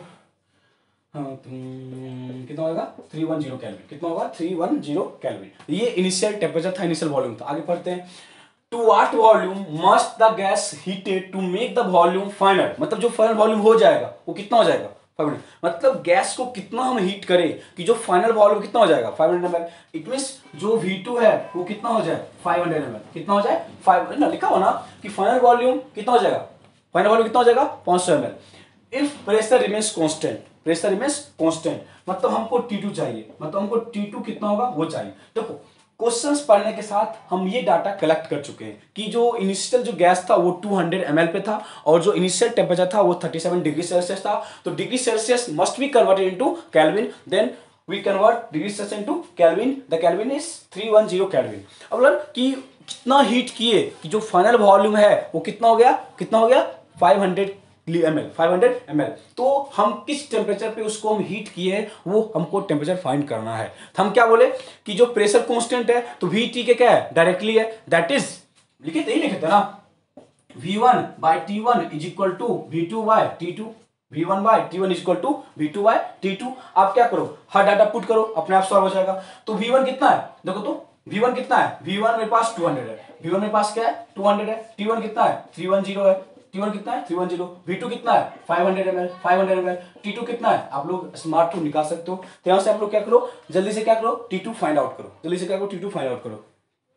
कितना होगा, 310 केल्विन। कितना होगा, 310 केल्विन। ये इनिशियल टेम्परेचर था, इनिशियल वॉल्यूम था। आगे पढ़ते हैं, to what volume must the gas heated to make the volume final, मतलब जो फाइनल वॉल्यूम हो जाएगा वो कितना हो जाएगा, 500। मतलब गैस को कितना हम हीट करें कि जो फाइनल वॉल्यूम कितना हो जाएगा, 500 ml। इट मींस जो V2 है वो कितना हो जाए, 500 ml। कितना हो जाए, 500 ना, लिखा हो ना कि फाइनल वॉल्यूम कितना हो जाएगा, फाइनल वॉल्यूम कितना हो जाएगा, 500 ml। If pressure remains constant, pressure remains constant मतलब हमको T2 चाहिए, मतलब हमको T2 कितना होगा वो चाहिए। देखो क्वेश्चंस पढ़ने के साथ हम ये डाटा कलेक्ट कर चुके हैं कि जो इनिशियल जो गैस था वो 200 ml पे था, और जो इनिशियल टेम्परेचर था वो 37 डिग्री सेल्सियस था। तो degree Celsius must be converted into Kelvin, then we convert degree Celsius into Kelvin, the Kelvin is 310 Kelvin. अब मतलब कि कितना हीट किए कि जो फाइनल वॉल्यूम है वो कितना हो गया, 500 ml। तो हम किस टेम्परेचर पे उसको हम हीट किए वो हमको टेम्परेचर फाइंड करना है। तो हम क्या बोले कि जो प्रेशर कांस्टेंट है तो VT के क्या है, डायरेक्टली है, दैट इज लिखे थे ना, V1 by T1 is equal to V2 by T2। V1/T1 equal to V2/T2। आप क्या करो, हर डाटा पुट करो, अपने आप सॉल्व हो जाएगा। तो V1 कितना है, देखो तो V1 कितना है, V1 मेरे पास 200 है, V1 मेरे पास क्या है 200 है। T1 कितना है 310 है, T1 कितना है 310। V2 कितना है 500 ml 500 ml। T2 कितना है, आप लोग स्मार्ट टू निकाल सकते हो। तो यहां से आप लोग क्या करो, जल्दी से क्या करो, T2 फाइंड आउट करो, जल्दी से क्या करो, T2 फाइंड आउट करो।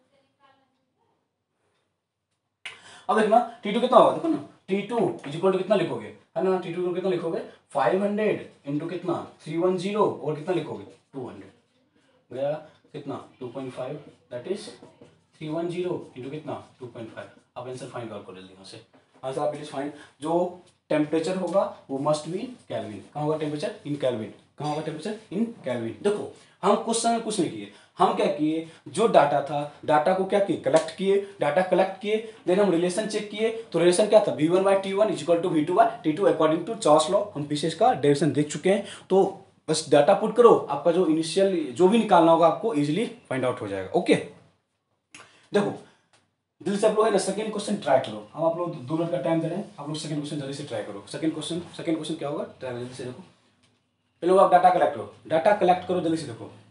अब देखना T2 कितना होगा, देखो ना T2 इक्वल टू कितना लिखोगे, है ना, T2 कितना लिखोगे 500 इंटू कितना 310 और कितना लिखोगे 200 गया कितना 2.5 दैट इज 310 इंटू कितना 2.5। आप आंसर फाइंड आउट करो जल्दी यहाँ से। आंसर आप प्लीज फाइंड, जो टेम्परेचर होगा वो मस्ट बी इन केल्विन। कहाँ होगा टेम्परेचर, इन केल्विन। कहाँ होगा टेम्परेचर, इन केल्विन। देखो हम क्वेश्चन में कुछ नहीं किए, हम क्या किए, जो डाटा था डाटा को क्या किए, कलेक्ट किए, डाटा कलेक्ट किए, देन हम रिलेशन चेक किए। तो रिलेशन क्या था, V1/T1 equal to V2/T2 according to Charles law. हम पीछे इसका डेरिवेशन देख चुके हैं। तो बस डाटा पुट करो, आपका जो इनिशियल जो भी निकालना होगा आपको इजिली फाइंड आउट हो जाएगा। ओके देखो दिल से आप लोग है ना सेकंड क्वेश्चन ट्राई करो। हम आप लोग 2 मिनट का टाइम दे रहे हैं, आप लोग सेकंड क्वेश्चन जल्दी से ट्राई करो। सेकंड क्वेश्चन क्या होगा, ट्राई जल्दी से देखो। पहले आप डाटा कलेक्ट करो, डाटा कलेक्ट करो जल्दी से।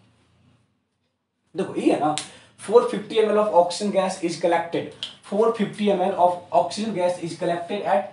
देखो ये है ना 450 ml of oxygen gas is collected, 450 ml of oxygen gas is collected at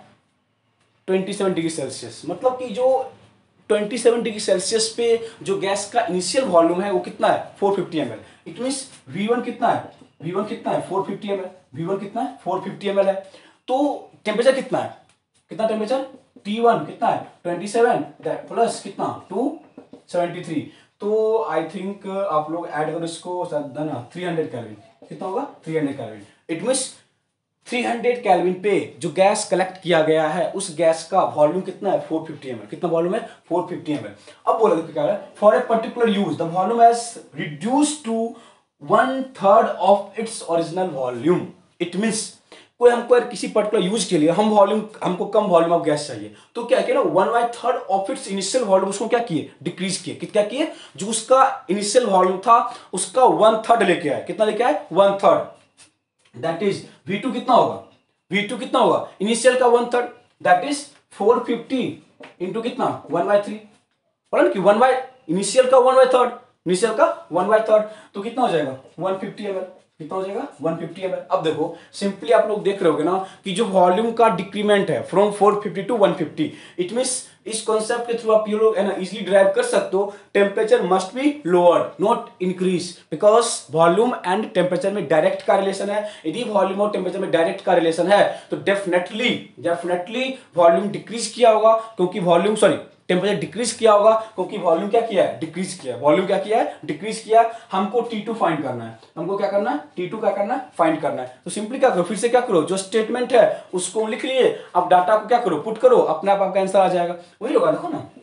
27 degree Celsius. मतलब कि जो 27 डिग्री सेल्सियस पे जो गैस का इनिशियल वॉल्यूम है वो कितना है 450 ml। इट मींस V1 कितना है, V1 कितना है 450 ml, V1 कितना है 450 ml है। तो टेम्परेचर कितना है, कितना टेम्परेचर T1 कितना है 27 प्लस कितना 273। तो आई थिंक आप लोग ऐड करो इसको ना 300 केल्विन। कितना होगा 300 केल्विन। इट मींस 300 केल्विन पे जो गैस कलेक्ट किया गया है उस गैस का वॉल्यूम कितना है 450 ml। कितना वॉल्यूम है 450 ml। अब बोला देखो क्या है, for a particular use the volume has reduced to 1/3 of its original volume. It means कोई हमको किसी पर्टिकुलर यूज के लिए हमको कम वॉल्यूम ऑफ गैस चाहिए, तो क्या किया ना 1/3 ऑफ इट्स इनिशियल वॉल्यूम उसको क्या किए डिक्रीज किए। क्या किए, जो उसका इनिशियल वॉल्यूम था उसका 1/3 लेके आए। कितना लेके आए 1/3। दैट इज V2 कितना होगा, V2 कितना होगा इनिशियल का 1/3 दैट इज 450 इंटू कितना 1/3। बोला ना कि इनिशियल का 1/3, इनिशियल का 1/3 तो कितना हो जाएगा 150 ml। कितना हो जाएगा 150 ml। अब देखो सिंपली आप लोग देख रहे होगे ना कि जो वॉल्यूम का डिक्रीमेंट है फ्रॉम 450 टू 150। इट मींस इस कॉन्सेप्ट के थ्रू आप ये लोग है ना इजीली ड्राइव कर सकते हो, temperature must be lower not increase, because volume and temperature में डायरेक्ट का रिलेशन है। यदि वॉल्यूम और टेम्परेचर में डायरेक्ट का रिलेशन है तो डेफिनेटली वॉल्यूम डिक्रीज किया होगा, क्योंकि वॉल्यूम टेम्परेचर डिक्रीज किया होगा क्योंकि वॉल्यूम क्या किया है डिक्रीज किया है। वॉल्यूम क्या किया है डिक्रीज किया। हमको T2 फाइंड करना है, हमको क्या करना है T2 क्या करना है फाइंड करना है। तो सिंपली क्या करो, फिर से क्या करो, जो स्टेटमेंट है उसको लिख लिए, अब डाटा को क्या करो पुट करो, अपने आप आपका आंसर आ जाएगा। वही होगा देखो ना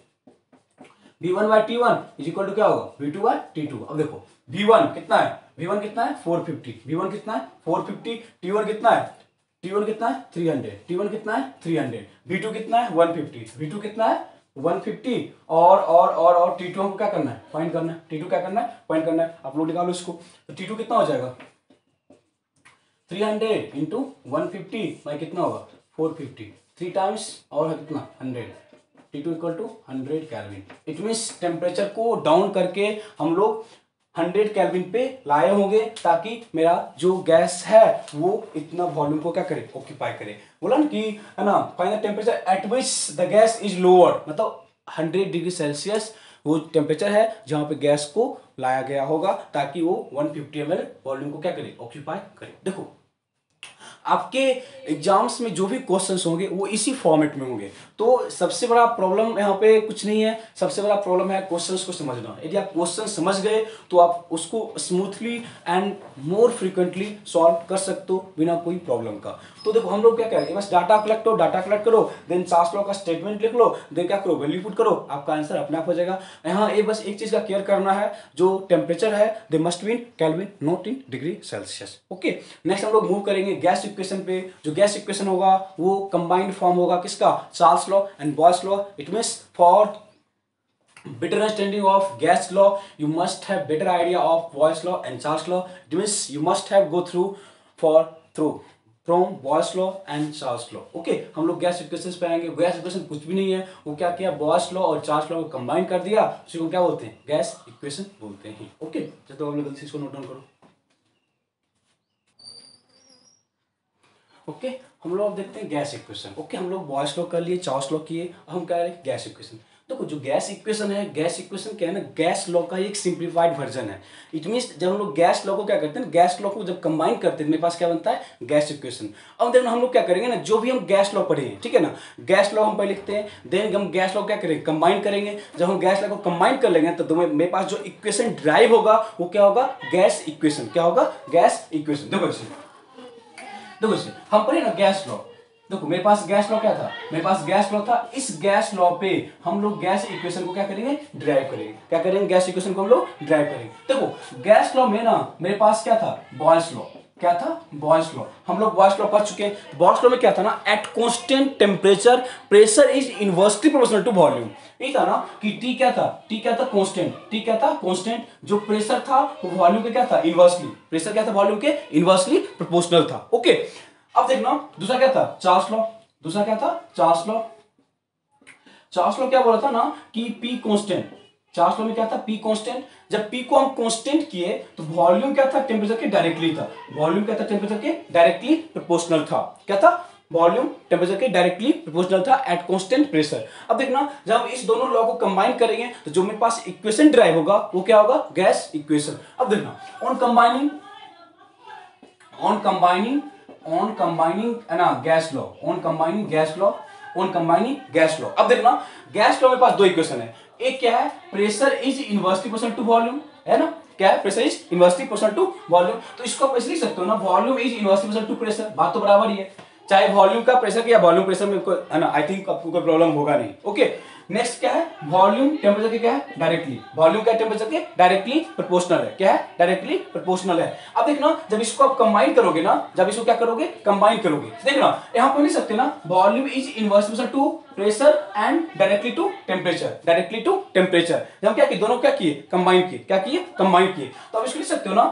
V1/T1 इज इक्वल टू क्या होगा V2/T2। अब देखो V1 कितना है, V1 कितना है 450, V1 कितना है 450, T1 कितना है 300, T1 कितना है 300, V2 कितना है 150, V2 कितना है 150 और T2 हमको क्या करना है फाइंड करना है। T2 क्या करना है फाइंड करना है। आप लोग निकालो इसको। तो T2 कितना हो जाएगा 300 इंटू 150 बाई कितना होगा 450, 3 टाइम्स और कितना 100। T2 equal to 100 kelvin. It means temperature को डाउन करके हम लोग 100 केल्विन पे लाए होंगे ताकि मेरा जो गैस है वो इतना वॉल्यूम को क्या करे ऑक्यूपाई करे। बोला ना कि है ना find the temperature at which the gas is lower, मतलब 100 डिग्री सेल्सियस वो टेम्परेचर है जहां पे गैस को लाया गया होगा ताकि वो 150 ml वॉल्यूम को क्या करे ऑक्यूपाई करे। देखो आपके एग्जाम्स में जो भी क्वेश्चंस होंगे वो इसी फॉर्मेट में होंगे। तो सबसे बड़ा प्रॉब्लम यहाँ पे कुछ नहीं है, सबसे बड़ा प्रॉब्लम है क्वेश्चंस को समझना। यदि आप क्वेश्चन समझ गए तो आप उसको smoothly and more frequently solve कर सकते हो बिना कोई प्रॉब्लम का। तो देखो हम लोग क्या करेंगे, बस डाटा कलेक्ट करो, देन चार्ल्स लॉ का स्टेटमेंट लिख लो, देन क्या करो वैल्यू पुट करो, आपका आंसर अपने आप हो जाएगा। यहाँ बस एक चीज का केयर करना है, जो टेम्परेचर है they must be in kelvin not in degree Celsius. Okay next हम लोग मूव करेंगे गैस इक्वेशन पे। जो गैस इक्वेशन होगा वो कंबाइंड फॉर्म होगा किसका Charles law and Boyle's law. It means for better understanding of gas law you must have better idea of Boyle's law and Charles law. It means you must have go through from Boyle's law and Charles law. Okay, हम लोग gas equations पे आएंगे। Gas equation कुछ भी नहीं है, वो क्या किया, बॉयस लॉ और चार्ल्स लॉ को कंबाइन कर दिया, उसी को क्या बोलते हैं, गैस इक्वेशन बोलते हैं। ओके, तो हम लोग गलती से इसको नोट डाउन करो। ओके, हम लोग अब देखते हैं गैस इक्वेशन। ओके, हम लोग बॉयस लॉ कर लिए, चार्ल्स लॉ किए, हम क्या है गैस इक्वेशन। तो जो गैस इक्वेशन है, गैस इक्वेशन क्या है ना, गैस लॉ का एक सिंप्लीफाइड वर्जन है। इट मीन्स जब हम लोग गैस लॉ को क्या करते हैं, गैस लॉ को जब कंबाइन करते हैं, मेरे पास क्या बनता है, गैस इक्वेशन। अब देखो हम लोग क्या करेंगे ना, जो भी हम गैस लॉ पढ़े हैं, ठीक है ना, गैस लॉ हम पहले लिखते हैं, देन हम गैस लॉ क्या करेंगे, कंबाइन करेंगे। जब हम गैस लॉ को कंबाइन कर लेंगे तो मेरे पास जो इक्वेशन ड्राइव होगा वो क्या होगा, गैस इक्वेशन। क्या होगा, गैस इक्वेशन। देखो इसे हम पढ़े ना गैस लॉ। देखो मेरे पास गैस लॉ क्या था, मेरे पास गैस लॉ था। इस गैस लॉ पे हम लोग गैस इक्वेशन को क्या करेंगे, ड्राइव करेंगे। क्या करेंगे, गैस इक्वेशन को हम लोग ड्राइव करेंगे। देखो गैस लॉ में ना मेरे पास क्या था, बॉयस लॉ। क्या था, बॉयस लॉ। हम लोग बॉयस लॉ पढ़ चुके हैं। बॉयस लॉ में क्या था ना, at constant temperature pressure is inversely proportional to volume. ये था ना कि टी क्या था, टी क्या था, कांस्टेंट। टी क्या था, कांस्टेंट। जो प्रेशर था वो वॉल्यूम के क्या था, इनवर्सली। प्रेशर क्या था, वॉल्यूम के इनवर्सली प्रोपोर्शनल था। ओके, अब देखना दूसरा क्या था, चार्ल्स लॉ। दूसरा क्या था, चार्ल्स लॉ। चार्ल्स लॉ क्या बोला था ना कि पी कांस्टेंट। चार्ल्स लॉ में क्या था, पी कांस्टेंट। जब पी को हम कांस्टेंट किए तो वॉल्यूम क्या था, टेम्परेचर के डायरेक्टली था। वॉल्यूम क्या था, टेम्परेचर के डायरेक्टली प्रोपोर्शनल था। क्या था, वॉल्यूम टेम्परेचर के डायरेक्टली प्रोपोर्शनल था एट कांस्टेंट प्रेशर। अब देखना जब हम इस दोनों लॉ को कंबाइन करेंगे तो जो मेरे पास इक्वेशन ड्राइव होगा वो क्या होगा, गैस इक्वेशन। अब देखना ऑन कंबाइनिंग ना gas law, on combining gas law, on combining gas law. अब देखना गैस लॉ में पास दो इक्वेशन है। एक क्या है, pressure is inversely proportional to volume, है ना। क्या है, pressure is inversely proportional to volume. तो इसको आप ऐसे लिख सकते हो ना, volume is inversely proportional to pressure. बात तो बराबर ही है, चाहे वॉल्यूम का प्रेशर या वॉल्यूम प्रेशर में कोई, है ना, आई थिंक आपको कोई प्रॉब्लम होगा नहीं। ओके, नेक्स्ट क्या है, वॉल्यूम टेम्परेचर के क्या है, डायरेक्टली। वॉल्यूम क्या टेम्परेचर के डायरेक्टली प्रोपोर्शनल है। क्या है, डायरेक्टली प्रोपोर्शनल है। अब देखना जब इसको आप कंबाइन करोगे ना, जब इसको क्या करोगे, कंबाइन करोगे, देखना यहां पर लिख सकते हैं ना, volume is inversely proportional to pressure and directly to temperature. Directly to temperature जब क्या किए, दोनों क्या किए, कंबाइन किए। क्या किए, कंबाइन किए। तो अब इसको लिख सकते हो ना,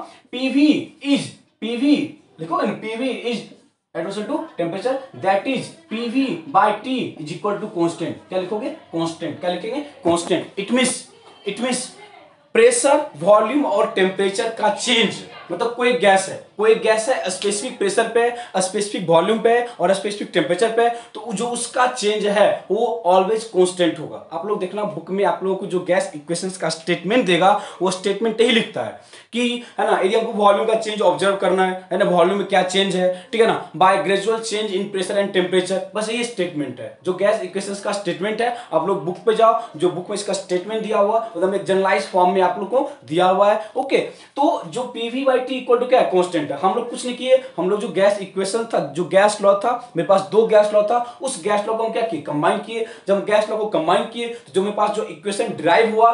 पीवी लिखो ना, PV is to temperature, that is PV by T is equal to constant। क्या लिखोगे, constant। क्या लिखेंगे, constant। it means pressure, volume और टेम्परेचर का चेंज, मतलब कोई गैस है स्पेसिफिक प्रेशर पे, स्पेसिफिक वॉल्यूम पे और स्पेसिफिक टेम्परेचर पे, तो जो उसका चेंज है वो ऑलवेज कांस्टेंट होगा। आप लोग देखना बुक में आप लोगों को जो गैस इक्वेशंस का स्टेटमेंट देगा वो स्टेटमेंट यही लिखता है कि, है ना, यदि हमको वॉल्यूम का चेंज ऑब्जर्व करना है ना, वॉल्यूम में क्या चेंज है, ठीक है ना, by gradual change in pressure and temperature. बस ये स्टेटमेंट है जो गैस इक्वेशंस का स्टेटमेंट है। आप लोग बुक पे जाओ, जो बुक में इसका स्टेटमेंट दिया हुआ मतलब एक जनरलाइज फॉर्म में आप लोग को दिया हुआ है। ओके, तो जो PV by T equal to क्या है, कांस्टेंट है। हम लोग कुछ नहीं किए, हम लोग जो गैस इक्वेशन था, जो गैस लॉ था, मेरे पास दो गैस लॉ था, उस गैस लॉ को हम क्या किए, कंबाइन किए। जब गैस लॉ को कंबाइन किए तो जो मेरे पास जो इक्वेशन ड्राइव हुआ,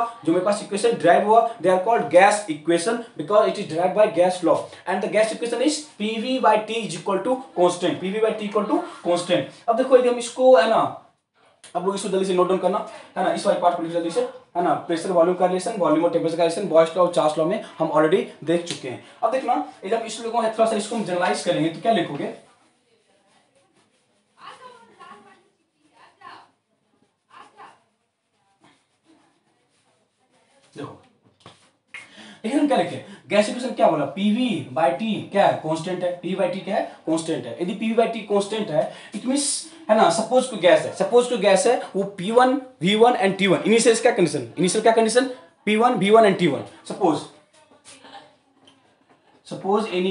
they are called gas equation because it is derived by gas law and the gas equation is PV by T is equal to constant. PV by T equal to constant. अब देखो यदि हम इसको, है ना, अब लोग इसको जल्दी से नोट डाउन करना, है ना, इस वाले पार्ट को जल्दी से, है ना, प्रेशर वॉल्यूम का रिलेशन, वॉल्यूम और टेम्परेचर का रिलेशन बॉयस लॉ और चार्ल्स लॉ में हम ऑलरेडी देख चुके हैं। अब देखना जब इस लोगों को थोड़ा सा इसको हम जनरलाइज करेंगे तो क्या लिखोगे, देखो लेकिन हम क्या लिखे, गैस इक्वेशन क्या बोला, पीवी बाई टी क्या है, कांस्टेंट है। पीवी बाई टी क्या है, कांस्टेंट है। यदि पीवी बाई टी कांस्टेंट है इट मींस, है ना, सपोज कोई गैस है वो P1 V1 and T1। Initial क्या condition, P1 V1 and T1। Suppose any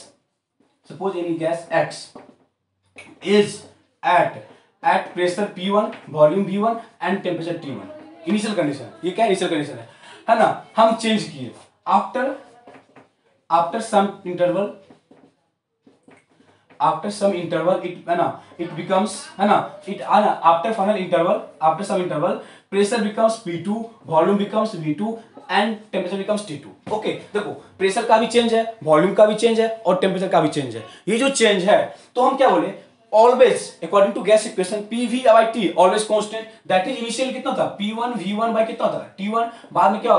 gas X is at pressure P1, volume V1 and temperature T1। Initial condition, ये क्या initial condition है ना, हम चेंज किए आफ्टर सम इंटरवल, it, है ना, it becomes, है ना, after some interval pressure becomes P2, volume becomes V2 and temperature becomes T2। Okay, देखो प्रेशर का भी चेंज है, वॉल्यूम का भी चेंज है और टेम्परेचर का भी चेंज है। ये जो चेंज है तो हम क्या बोले, always according to gas equation PV by T always constant. That is initial कितना था, P1 V1 बाई कितना था, T1। बाद में क्या हो गया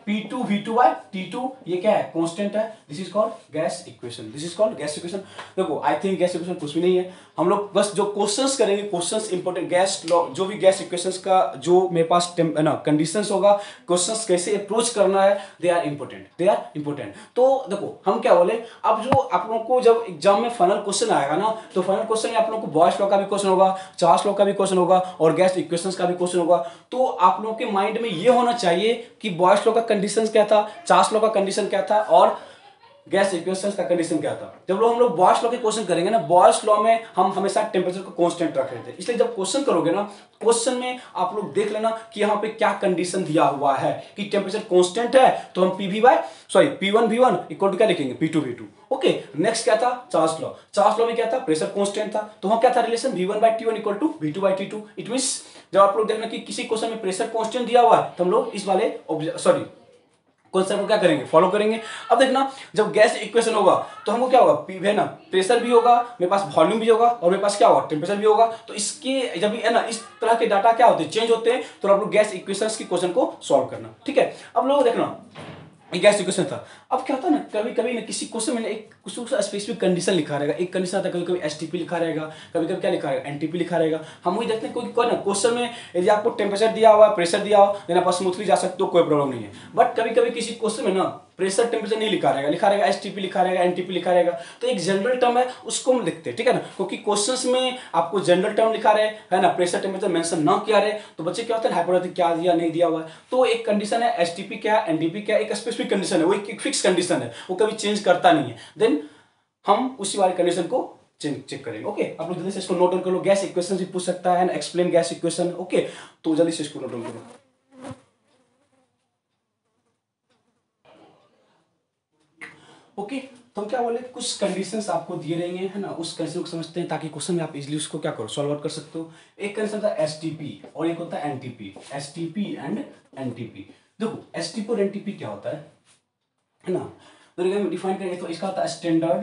P2 V2 बाय T2, ये क्या है, कांस्टेंट है, this is called gas equation, this is called gas equation. देखो आई थिंक गैस इक्वेशन कुछ भी नहीं है, हम लोग बस जो क्वेश्चंस करेंगे, क्वेश्चंस इंपॉर्टेंट, गैस लॉ, जो भी गैस इक्वेशंस का जो मेरे पास है ना कंडीशंस होगा, क्वेश्चंस कैसे अप्रोच करना है, they are important, they are important. तो देखो हम क्या बोले, अब जो आप लोगों को जब एग्जाम में फाइनल क्वेश्चन आएगा ना, तो फाइनल क्वेश्चन में आप लोगों को बॉयस लॉ का भी क्वेश्चन होगा, चार्ल्स लॉ का भी क्वेश्चन होगा और गैस इक्वेशंस का भी क्वेश्चन होगा। तो आप लोगों के माइंड में ये होना चाहिए कि बॉयस लॉ का कंडीशन क्या था, चार्ल्स लॉ का कंडीशन क्या था और गैस इक्वेशंस का कंडीशन क्या था। जब हम लोग बॉयस लॉ के क्वेश्चन करेंगे ना, बॉयस लॉ में हम हमेशा टेम्परेचर को कांस्टेंट रख रहे थे, इसलिए जब क्वेश्चन करोगे ना, क्वेश्चन में आप लोग देख लेना कि यहाँ पे क्या कंडीशन दिया हुआ है कि टेम्परेचर कांस्टेंट है, तो हम P1 V1 इक्वल टू क्या लिखेंगे, P2 V2। ओके, नेक्स्ट क्या था, चार्ल्स लॉ। चार्ल्स लॉ में क्या था, प्रेशर कांस्टेंट था, तो वहां क्या था relation, V1 by T1 equal to V2 by T2। It means जब आप लोग देखना कि किसी क्वेश्चन में प्रेशर कांस्टेंट दिया हुआ है, तो हम लोग इस वाले कॉन्सेप्ट को क्या करेंगे, फॉलो करेंगे। अब देखना जब गैस इक्वेशन होगा तो हमको क्या होगा, पी है ना, प्रेशर भी होगा, मेरे पास वॉल्यूम भी होगा और मेरे पास क्या होगा, टेम्परेचर भी होगा। तो इसके जब है ना इस तरह के डाटा क्या होते हैं, चेंज होते हैं, तो आप लोग गैस इक्वेशंस की क्वेश्चन को सॉल्व करना। ठीक है, अब लोग देखना गैस इक्वेशन था। अब क्या होता है ना, कभी कभी ना किसी क्वेश्चन में एक कुछ स्पेसिफिक कंडीशन लिखा रहेगा, एक कंडीशन आता है, कभी कभी एसटीपी लिखा रहेगा, कभी कभी क्या लिखा रहेगा, एनटीपी लिखा रहेगा। हम वही देखते हैं कोई ना क्वेश्चन में यदि आपको टेम्परेचर दिया हुआ, प्रेशर दिया हो, देन आप स्मूथली जा सकते हो, कोई प्रॉब्लम नहीं है। बट कभी कभी किसी क्वेश्चन में ना प्रेशर टेम्परेचर नहीं लिखा रहेगा एसटीपी लिखा रहेगा, एनटीपी लिखा रहेगा। तो एक जनरल टर्म है, उसको हम लिखते हैं, ठीक है ना, क्योंकि क्वेश्चंस में आपको जनरल टर्म लिखा रहे है ना, प्रेशर टेम्परेचर मेंशन ना किया रहे, तो बच्चे क्या होता है हाइपोथेटिकल क्या दिया नहीं दिया हुआ है। तो एक कंडीशन है एसटीपी क्या, एनटीपी क्या, एक स्पेसिफिक कंडीशन है, वो एक फिक्स कंडीशन है, वो कभी चेंज करता नहीं है। देन हम उसी वाले कंडीशन को चेक करेंगे। ओके, आप लोग जल्दी से इसको नोट डाउन कर लो, गैस इक्वेशन भी पूछ सकता है, एक्सप्लेन गैस इक्वेशन। ओके, तो जल्दी से इसको नोट डाउन करो। ओके, तो हम क्या बोले, कुछ कंडीशंस आपको दिए रहेंगे है ना, उस कंडीशन को समझते हैं ताकि क्वेश्चन में आप इजीली उसको क्या करो, सॉल्व आउट कर सकते हो। एक कंडीशन था एसटीपी और एक होता है एनटीपी, एसटीपी एंड एनटीपी। देखो एसटीपी और एनटीपी क्या होता है ना, तो डिफाइन करेंगे तो इसका होता है standard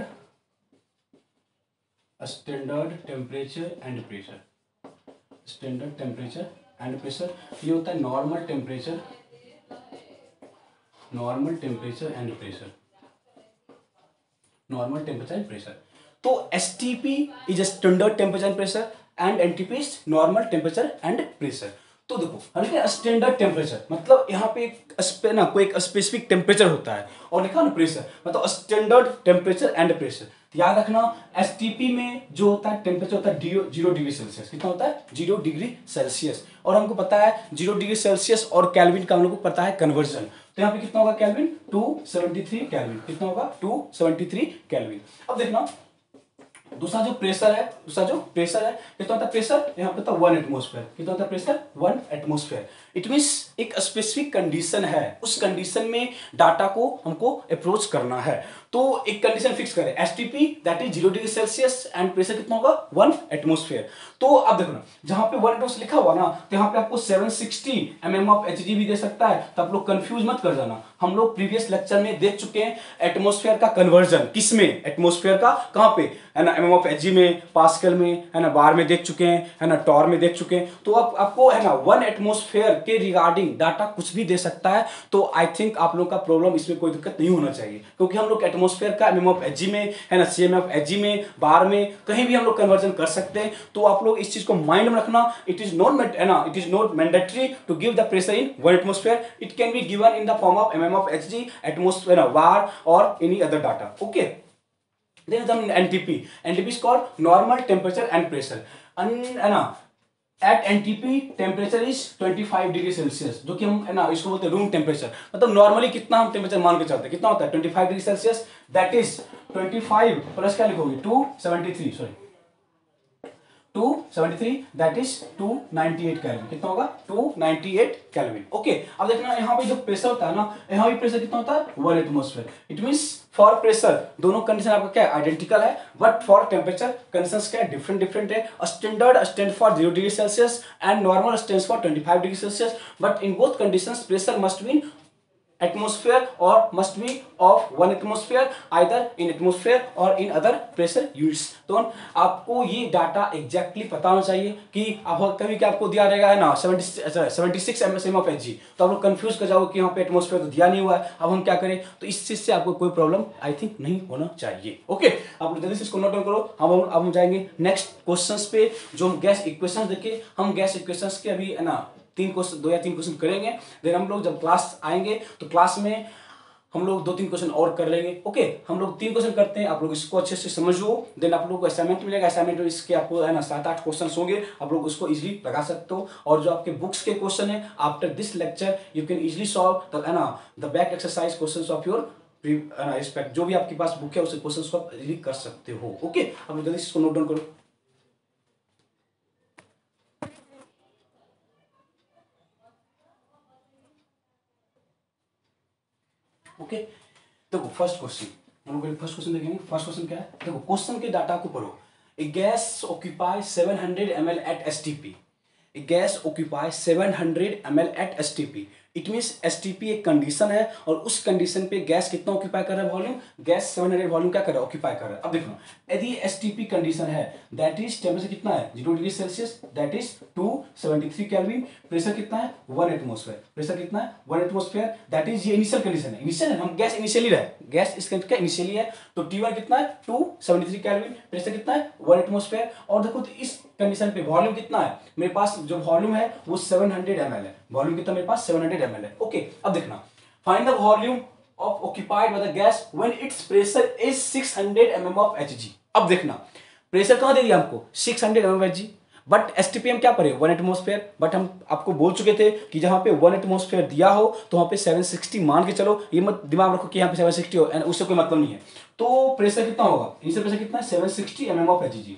temperature and pressure, standard temperature and pressure. ये होता है normal temperature and pressure, normal temperature and pressure. तो STP is standard temperature and pressure and NTP is normal temperature and pressure. तो देखो हमने क्या स्टैंडर्ड टेम्परेचर मतलब यहाँ पे कोई एक स्पेसिफिक टेम्परेचर होता है, और लिखा ना प्रेशर मतलब स्टैंडर्ड टेम्परेचर एंड प्रेशर। याद रखना एसटीपी में जो होता है टेम्परेचर होता है 0 डिग्री सेल्सियस। कितना होता है, 0 डिग्री सेल्सियस। और हमको पता है 0 डिग्री सेल्सियस और कैल्विन का हम लोग को पता है कन्वर्जन। तो यहाँ पे कितना होगा कैल्विन, 273 कैल्विन। कितना होगा, 273 कैल्विन। अब देखना दूसरा जो प्रेशर है कितना होता है प्रेशर, यहाँ पे होता है 1 एटमॉस्फेयर। कितना होता है प्रेशर, 1 एटमॉस्फेयर। इट मींस एक स्पेसिफिक कंडीशन है, उस कंडीशन में डाटा को हमको अप्रोच करना है। तो एक कंडीशन फिक्स करें STP that is 0 degree Celsius and pressure कितना होगा, 1 एटमॉस्फेयर। तो अब देखो ना जहां पे 1 एटमॉस्फेयर लिखा हुआ ना, तो यहाँ पे आपको 760 mm ऑफ एचजी भी दे सकता है, तो आप लोग कंफ्यूज मत कर जाना। हम लोग प्रीवियस लेक्चर में देख चुके हैं एटमॉस्फेयर का कन्वर्जन, किसमें, एटमॉस्फेयर का कहां पे है ना, mm ऑफ एचजी में, पास्कल में है ना, बार में देख चुके हैं है ना, टॉर में देख चुके हैं। तो अब आपको है ना 1 एटमॉस्फेयर के रिगार्डिंग डाटा कुछ भी दे सकता है। तो आई थिंक आप लोगों का प्रॉब्लम इसमें कोई दिक्कत नहीं होना चाहिए, क्योंकि हम लोग एटमॉस्फेयर का mm ऑफ एचजी में है ना, cm ऑफ एचजी में, बार में कहीं भी हम लोग कन्वर्जन कर सकते हैं। तो आप लोग इस चीज को माइंड में रखना, it is not mandatory to give the pressure in 1 atmosphere, it can be given in the form of mm of H G, atmosphere, bar और any other data. Okay, then the NTP is called normal temperature and pressure. At NTP temperature is 25 degree Celsius, जो कि हम है ना इसको बोलते हैं room temperature. मतलब नॉर्मली कितना हम टेम्परेचर मान के चलते हैं, कितना होता है 25 degree Celsius, that is 25 plus क्या लिखोगे 273 दैट इज 298 केल्विन। कितना होगा 298 केल्विन। ओके, अब देखना यहाँ पे जो प्रेशर होता है ना, यहाँ भी प्रेशर कितना होता है 1 atmosphere. It means for pressure दोनों कंडीशन आपका क्या आइडेंटिकल है, बट फॉर टेम्परेचर कंडीशंस क्या डिफरेंट है। Standard stand for 0 degree Celsius and normal stands for 25 degree Celsius, but in both conditions pressure must be atmosphere or must be of 1 atmosphere either in atmosphere or in other pressure units। तो आपको ये data exactly पता होना चाहिए कि अब कभी क्या आपको दिया रहेगा है ना 76 MSM ऑफ Hg, तो आप लोग कंफ्यूज कर जाओगे कि यहाँ पे एटमोस्फेयर तो दिया नहीं हुआ है, अब हम क्या करें। तो इस चीज से आपको कोई प्रॉब्लम आई थिंक नहीं होना चाहिए। ओके, आप लोग जल्दी से इसको नोट डाउन करो। हम जाएंगे नेक्स्ट क्वेश्चंस पे, जो हम गैस इक्वेशंस देखे, हम गैस इक्वेशंस के अभी है ना 2 या 3 क्वेश्चन करेंगे। देन हम लोग जब क्लास आएंगे तो क्लास में हम लोग 2-3 क्वेश्चन और कर लेंगे। ओके, हम लोग 3 क्वेश्चन करते हैं, आप लोग इसको अच्छे से समझो। देन आप लोग को असाइनमेंट मिलेगा, असाइनमेंट में इसके आपको है ना 7-8 क्वेश्चन होंगे, आप लोग उसको इजीली लगा सकते हो। और जो आपके बुक्स के क्वेश्चन है after this lecture you can easily solve है ना the back exercise question of your respect. जो भी आपके पास बुक है उस क्वेश्चन को आप इजीली कर सकते हो। ओके, आप लोग जल्दी इसको नोट डाउन करो। ओके, देखो फर्स्ट क्वेश्चन, हम लोग फर्स्ट क्वेश्चन देखेंगे। फर्स्ट क्वेश्चन क्या है, देखो क्वेश्चन के डाटा को पढ़ो। A gas occupy 700 ml at STP। A gas occupy 700 ml at STP। It means STP एक कंडीशन है और उस कंडीशन पे गैस कितना ऑक्यूपाई कर रहा है, वॉल्यूम। गैस 700 वॉल्यूम क्या कर रहा है, ऑक्यूपाई कर रहा है। अब देखो यदि STP कंडीशन है दैट इज टेम्परेचर कितना है 0 degree Celsius, that is 273 kelvin. Pressure कितना है 1 एटमॉस्फेयर। प्रेशर कितना है 1 एटमॉस्फेयर, दैट इज ये इनिशियल कंडीशन है। इनिशियल है, हम गैस इनिशियली रहे, गैस इस कंडीशन का इनिशियली है। तो T1 कितना है 273 केल्विन, प्रेशर कितना है 1 एटमॉस्फेयर। और देखो तो इस कंडीशन पे वॉल्यूम कितना है, मेरे पास जो वॉल्यूम है वो 700 ml है। वॉल्यूम कितना मेरे पास 700 ml है। ओके, अब देखना find the volume of occupied by the gas when its pressure is 600 mm of Hg। अब देखना प्रेशर कहां दे दिया हमको 600 mm of Hg, but STP हम क्या पढ़े 1 एटमॉस्फेयर। बट हम आपको बोल चुके थे कि जहां पे 1 एटमॉस्फेयर दिया हो तो वहां पे 760 मान के चलो। ये मत दिमाग रखो कि यहाँ पे 760 हो, उससे कोई मतलब नहीं है। तो प्रेशर कितना होगा, इनिशियल प्रेशर कितना है 760 mm of Hg,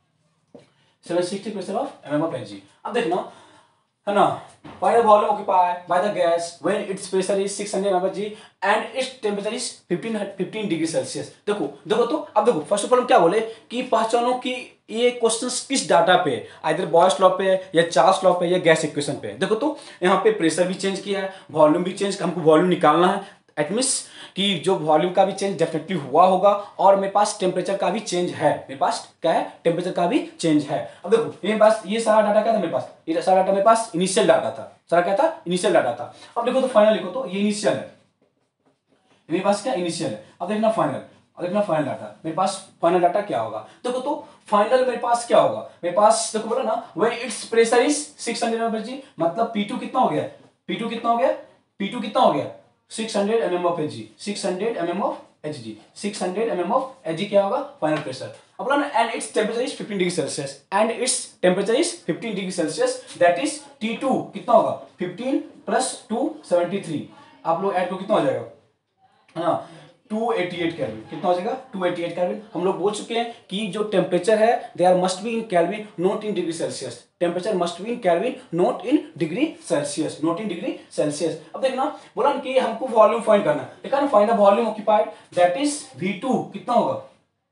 760 pressure of mm of Hg। अब देखना है ना, find the volume occupied by the gas when its pressure is 600 Hg and its temperature is 15 degree Celsius. देखो तो अब देखो फर्स्ट ऑफ ऑल हम क्या बोले कि पहचानो कि ये क्वेश्चंस किस डाटा पे, आइदर बॉयस लॉ पे या चार्ल्स लॉ पे या गैस इक्वेशन पे। देखो तो यहाँ पे प्रेशर भी चेंज किया है, वॉल्यूम भी चेंज, हमको वॉल्यूम निकालना है। एट मींस कि जो वॉल्यूम का भी चेंज डेफिनेटली हुआ होगा और मेरे पास टेम्परेचर का भी चेंज है। मेरे पास क्या है, टेम्परेचर का भी चेंज है। अब देखो ये पास ये सारा डाटा क्या था मेरे पास, ये सारा डाटा मेरे पास इनिशियल डाटा था। सारा क्या था, इनिशियल डाटा था। अब देखो तो फाइनल लिखो तो ये इनिशियल है, मेरे पास क्या इनिशियल है। अब देखना फाइनल, अब देखना फाइनल डाटा, मेरे पास फाइनल डाटा क्या होगा। देखो तो फाइनल मेरे पास क्या होगा, मेरे पास देखो बोला ना when its pressure is 600 Hg, मतलब P2 कितना हो गया, P2 कितना हो गया, P2 कितना हो गया 600 mm of Hg, 600 mm of Hg, 600 mm of Hg क्या होगा फाइनल प्रेशर। अब बोला ना and its temperature is 15 degree Celsius, and its temperature is 15 degree Celsius, that is T2 कितना होगा 15 प्लस 273। आप लोग ऐड करो कितना हो जाएगा, हाँ 288 केल्विन। कितना हो जाएगा 288 केल्विन। हम लोग बोल चुके हैं कि जो टेम्परेचर है they are must be in kelvin not in degree Celsius. Temperature must be in kelvin not in degree Celsius, not in degree Celsius. अब देखना बोला कि हमको वॉल्यूम फाइंड करना है, देखा ना find the volume occupied that is V2 कितना होगा,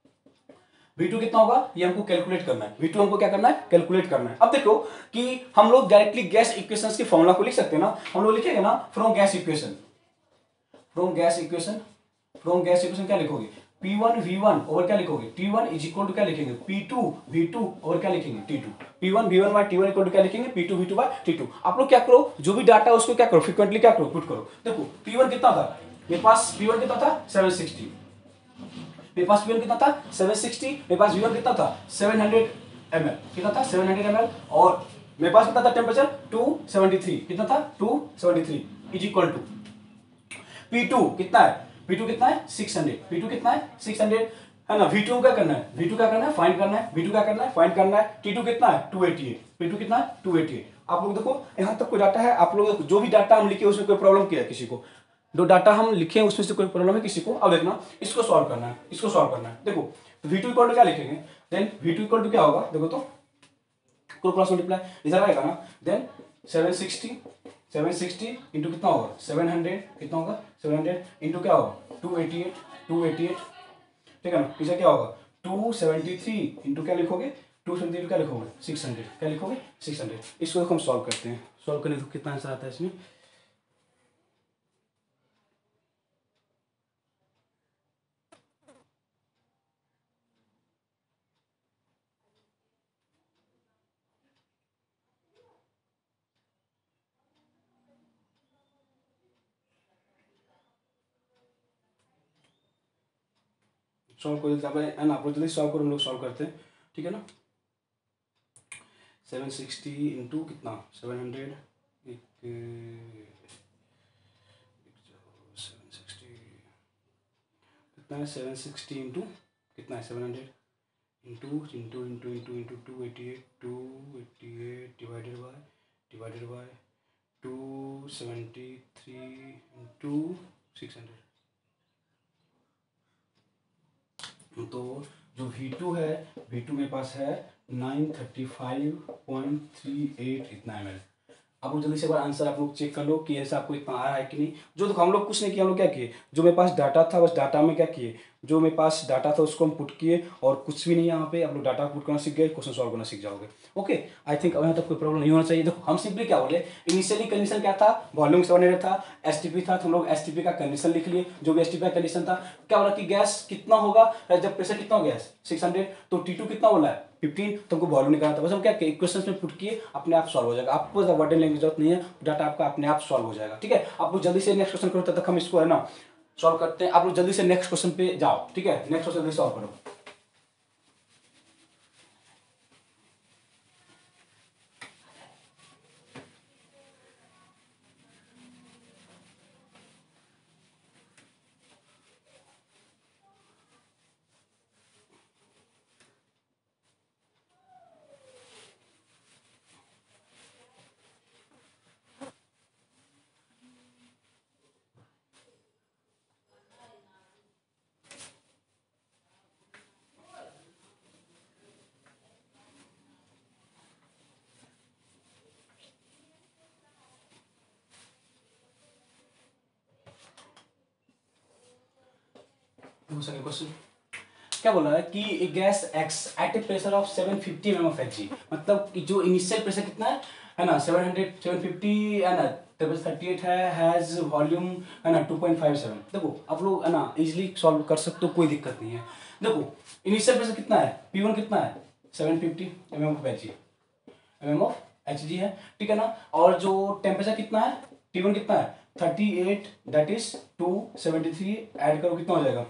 V2 कितना होगा ये हमको कैलकुलेट करना है। V2 हमको क्या करना है, कैलकुलेट करना है। अब देखो कि हम लोग डायरेक्टली गैस इक्वेशंस के फॉर्मूला को लिख सकते हैं ना, हम लोग लिखेंगे ना from gas equation, from gas equation, from gas equation क्या लिखोगे P1 V1 ओवर क्या लिखोगे T1 इज इक्वल टू क्या लिखेंगे P2 V2 ओवर क्या लिखेंगे T2। P1 V1 by T1 equal to क्या लिखेंगे P2 V2 बाय T2। आप लोग क्या करो, जो भी डाटा है उसको क्या करो फ्रीक्वेंटली क्या करो पुट करो। देखो P1 कितना था मेरे पास, P1 कितना था 760, मेरे पास P1 कितना था 760, मेरे पास V1 कितना था 700 ml, कितना था 700 ml, और मेरे पास कितना था टेम्परेचर 273, कितना था 273 इज इक्वल टू P2 कितना है, P2 कितना है 600, P2 कितना है 600 है ना। V2 क्या करना है, V2 क्या करना है फाइंड करना है, V2 क्या करना है फाइंड करना है। T2 कितना है 288, P2 कितना है 288। आप लोग देखो यहाँ तक कोई डाटा है, आप लोग जो भी डाटा हम लिखे उसमें कोई प्रॉब्लम किया है किसी को, जो डाटा हम लिखे उसमें से कोई प्रॉब्लम है किसी को। अब देखना इसको सॉल्व करना है, इसको सॉल्व करना है। देखो V2 इक्वल टू क्या लिखेंगे, देन V2 इक्वल टू क्या होगा, देखो तो क्रॉस मल्टीप्लाई इधर आएगा ना, देन 760 इंटू कितना होगा 700, कितना होगा 700 इंटू क्या होगा 288, ठीक है ना। इसे क्या होगा 273 इंटू क्या लिखोगे 273 क्या लिखोगे 600, क्या लिखोगे 600। इसको हम सॉल्व करते हैं, सॉल्व करने तो कितना आंसर आता है इसमें, सॉल्व करो जल्दी, है ना, आप लोग जल्दी सॉल्व करो, हम लोग सॉल्व करते हैं, ठीक है ना। 760 इंटू कितना 700, एक 760 कितना है, 760 इंटू कितना है 700 into into into into into 288 divided by 273 into 600। तो जो V2 है, V2 मेरे पास है 935.38 इतना ml। आप लोग जल्दी से एक बार आंसर आप लोग चेक कर लो कि ऐसा आपको इतना आया है कि नहीं। जो देखो हम लोग कुछ नहीं किया, हम लोग क्या किए, जो मेरे पास डाटा था बस डाटा में क्या किए, जो मेरे पास डाटा था उसको हम पुट किए, और कुछ भी नहीं है यहाँ पे। आप लोग डाटा पुट करना सीख गए, क्वेश्चन सॉल्व करना सीख जाओगे। ओके, आई थिंक अब यहाँ तक कोई प्रॉब्लम नहीं होना चाहिए। देखो हम सिंपली क्या बोले, इनिशियली कंडीशन क्या था, वॉल्यूम 700 था, एसटीपी था, तो हम लोग एसटीपी का कंडीशन लिख लिए। जो भी एसटीपी का कंडीशन था, क्या बोला कि गैस कितना होगा जब प्रेशर कितना हो गया 600, तो T2 कितना बोला है 15, तो हमको वॉल्यूम निकालना था। बस हम क्या इक्वेशन में पुट किए, अपने आप सॉल्व हो जाएगा। आपको वर्डन लेने की जरूरत नहीं है, डाटा आपका अपने आप सॉल्व हो जाएगा, ठीक है। आप लोग जल्दी से नेक्स्ट क्वेश्चन करो, तब तक हम इसको है ना सॉल्व करते हैं। आप लोग जल्दी से नेक्स्ट क्वेश्चन पे जाओ, ठीक है, नेक्स्ट क्वेश्चन जल्दी सॉल्व करो। सेकंड क्वेश्चन क्या बोला है कि एक gas x at a pressure of 750 mm of Hg, मतलब कि जो इनिशियल प्रेशर कितना है ना 750 है ना, टेबल 38 है, हैज वॉल्यूम है ना 2.57। देखो आप लोग है ना इजीली सॉल्व कर सकते हो, कोई दिक्कत नहीं है। देखो इनिशियल प्रेशर कितना है, P1 कितना है 750 mm ऑफ Hg है, ठीक है ना। और जो टेम्परेचर कितना है T1 कितना है 38, दैट इज 273, ऐड करो कितना हो जाएगा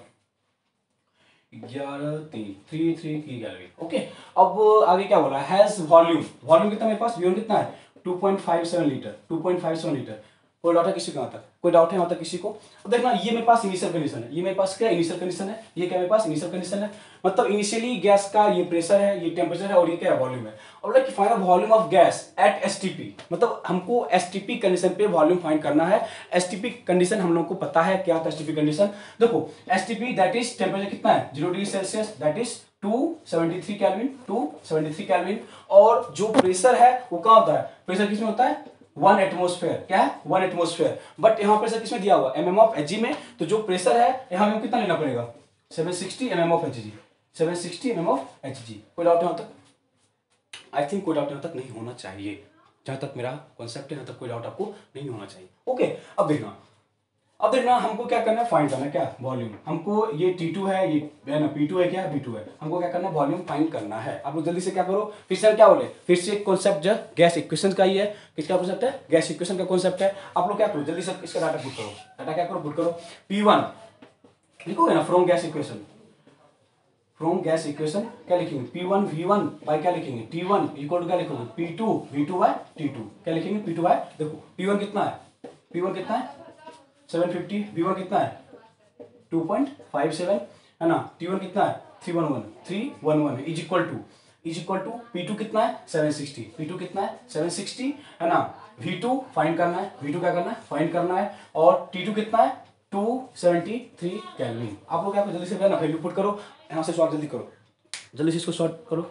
11.33 की कैलोरी। ओके, अब आगे क्या बोला है, हैज वॉल्यूम, वॉल्यूम कितना मेरे पास, वॉल्यूम कितना है 2.57 लीटर, 2.57 लीटर। कोई डाउट है किसी को, यहाँ तक कोई डाउट है यहाँ तक किसी को। अब देखना ये मेरे पास इनिशियल कंडीशन है, ये मेरे पास क्या इनिशियल कंडीशन है, ये क्या मेरे पास इनिशियल कंडीशन है, मतलब इनिशियली गैस का ये प्रेशर है, ये टेम्परेचर है, और ये क्या वॉल्यूम है। और like find volume of gas at STP, मतलब हमको एसटीपी कंडीशन पे वॉल्यूम फाइंड करना है। एसटीपी कंडीशन हम लोग को पता है क्या था एसटीपी कंडीशन। देखो एसटीपी दैट इज टेम्परेचर कितना है 0 degree Celsius, that is 273 kelvin, 273 kelvin. और जो प्रेशर है वो कहाँ होता है, प्रेशर किसमें होता है 1 एटमोस्फेयर, क्या है 1 एटमोस्फेयर। बट यहाँ प्रेशर किसमें दिया हुआ mm ऑफ Hg में, तो जो प्रेशर है यहाँ में कितना लेना पड़ेगा 760 mm of Hg, 760 mm of Hg। कोई डाउट यहाँ तक, आई थिंक कोई डाउट यहाँ तक नहीं होना चाहिए, जहां तक मेरा कॉन्सेप्ट है यहाँ तक कोई डाउट आपको नहीं होना चाहिए। ओके, अब देखना हमको क्या करना है, फाइंड करना है क्या वॉल्यूम। हमको ये T2 है, ये है ना P2 है, क्या B2 है, हमको क्या करना है वॉल्यूम फाइंड करना है। आप लोग जल्दी से क्या करो, फिर से हम क्या बोले, फिर से एक कॉन्सेप्ट जो गैस इक्वेशन का ही है। किसका कॉन्सेप्ट है, गैस इक्वेशन का कॉन्सेप्ट है। आप लोग क्या करो जल्दी से इसका डाटा पुट करो, डाटा क्या करो पुट करो, P1 लिखोगे ना from gas equation, from gas equation क्या लिखेंगे P1 V1 बाय क्या लिखेंगे T1 इक्वल टू क्या लिखोगे P2 V2 बाय T2, क्या लिखेंगे P2 बाय, देखो P1 कितना है, P1 कितना है 750, V1 कितना है 2.57 है ना, T1 कितना है 311 इज इक्वल टू P2 कितना है 760, P2 कितना है 760 है ना, V2 फाइंड करना है, V2 क्या करना है फाइंड करना है, और T2 कितना है 273 केल्विन। आप लोग क्या जल्दी से वैल्यू पुट करो, यहाँ से सॉल्व जल्दी करो, जल्दी से इसको सॉल्व करो।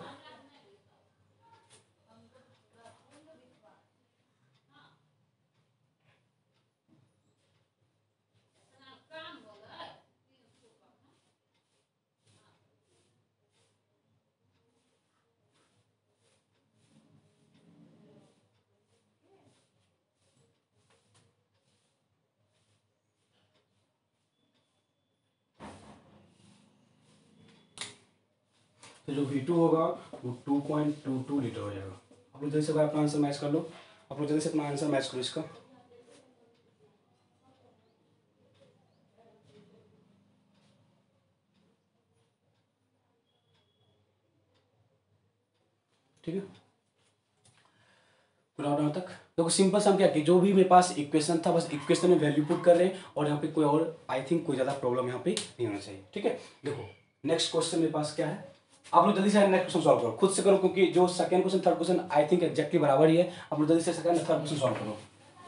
तो जो V2 होगा वो 2.22 लीटर हो जाएगा। आप लोग जल्दी से अपना आंसर मैच कर लो, आप लोग जल्दी से अपना आंसर मैच करो इसका। ठीक है, पूरा यहाँ तक देखो सिंपल सा हम क्या कि जो भी मेरे पास इक्वेशन था बस इक्वेशन में वैल्यू पुट कर रहे हैं और यहाँ पे कोई और आई थिंक कोई ज़्यादा प्रॉब्लम यहाँ पे नहीं होना चाहिए। ठीक है, देखो नेक्स्ट क्वेश्चन मेरे पास क्या है, आप लोग जल्दी से नेक्स्ट क्वेश्चन सॉल्व करो, खुद से करो क्योंकि जो second question third question I think exactly बराबर ही है। आप लोग जल्दी से सेकंड थर्ड क्वेश्चन सॉल्व करो।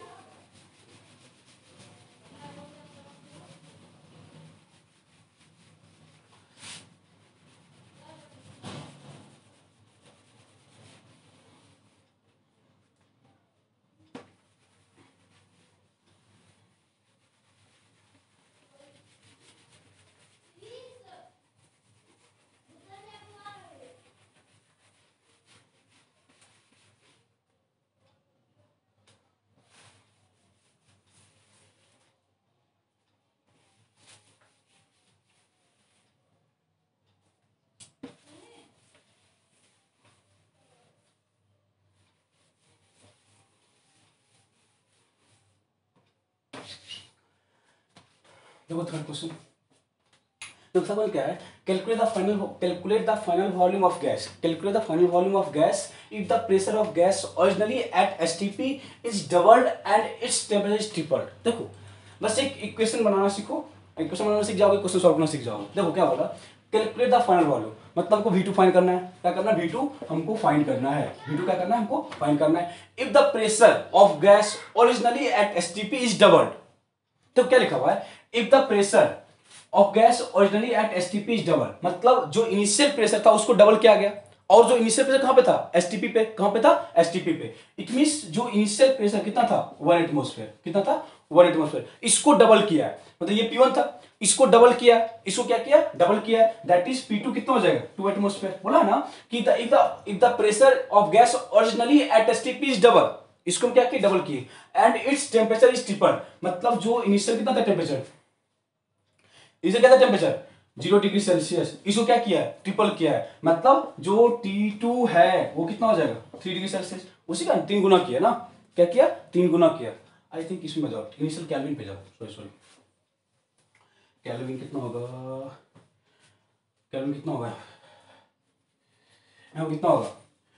देखो थर्ड क्वेश्चन, तो सवाल क्या है, calculate the final volume of gas, calculate the final volume of gas if the pressure of gas originally at STP is doubled and its temperature is tripled. देखो बस एक equation बनाना सीखो, इक्वेशन बनाना सीख जाओगे, क्वेश्चन सॉल्व करना सीख जाओगे। देखो क्या बोला, कैलकुलेट द फाइनल वॉल्यूम मतलब हमको V2 फाइंड करना है, क्या करना है V2 हमको फाइंड करना है, V2 क्या करना है हमको फाइंड करना है। If the pressure of gas originally at STP is doubled, तो क्या लिखा हुआ है, if the pressure of gas originally at STP is double, मतलब जो इनिशियल प्रेशर था उसको डबल किया गया और जो इनिशियल प्रेशर कहां पे था, एसटीपी पे, कहां पे था एसटीपी पे। इट मींस जो इनिशियल प्रेशर कितना था 1 एटमॉस्फेयर, कितना था 1 एटमॉस्फेयर, इसको डबल किया है, मतलब ये P1 था इसको डबल किया, इसको क्या किया डबल किया, दैट इज P2 कितना हो जाएगा 2 एटमॉस्फेयर। बोला ना कि if the pressure of gas originally at STP is double, इसको हम क्या किए डबल किए, and its temperature is triple, मतलब जो इनिशियल कितना था टेम्परेचर, इसे क्या था टेम्परेचर 0 डिग्री सेल्सियस, इसको क्या किया है ट्रिपल किया है, मतलब जो T2 है वो कितना हो जाएगा 3 डिग्री सेल्सियस, उसी का 3 गुना किया ना, क्या किया 3 गुना किया। आई थिंक इसमें जाओ इनिशियल केल्विन पे जाओ, सॉरी केल्विन कितना होगा, केल्विन कितना होगा, कितना होगा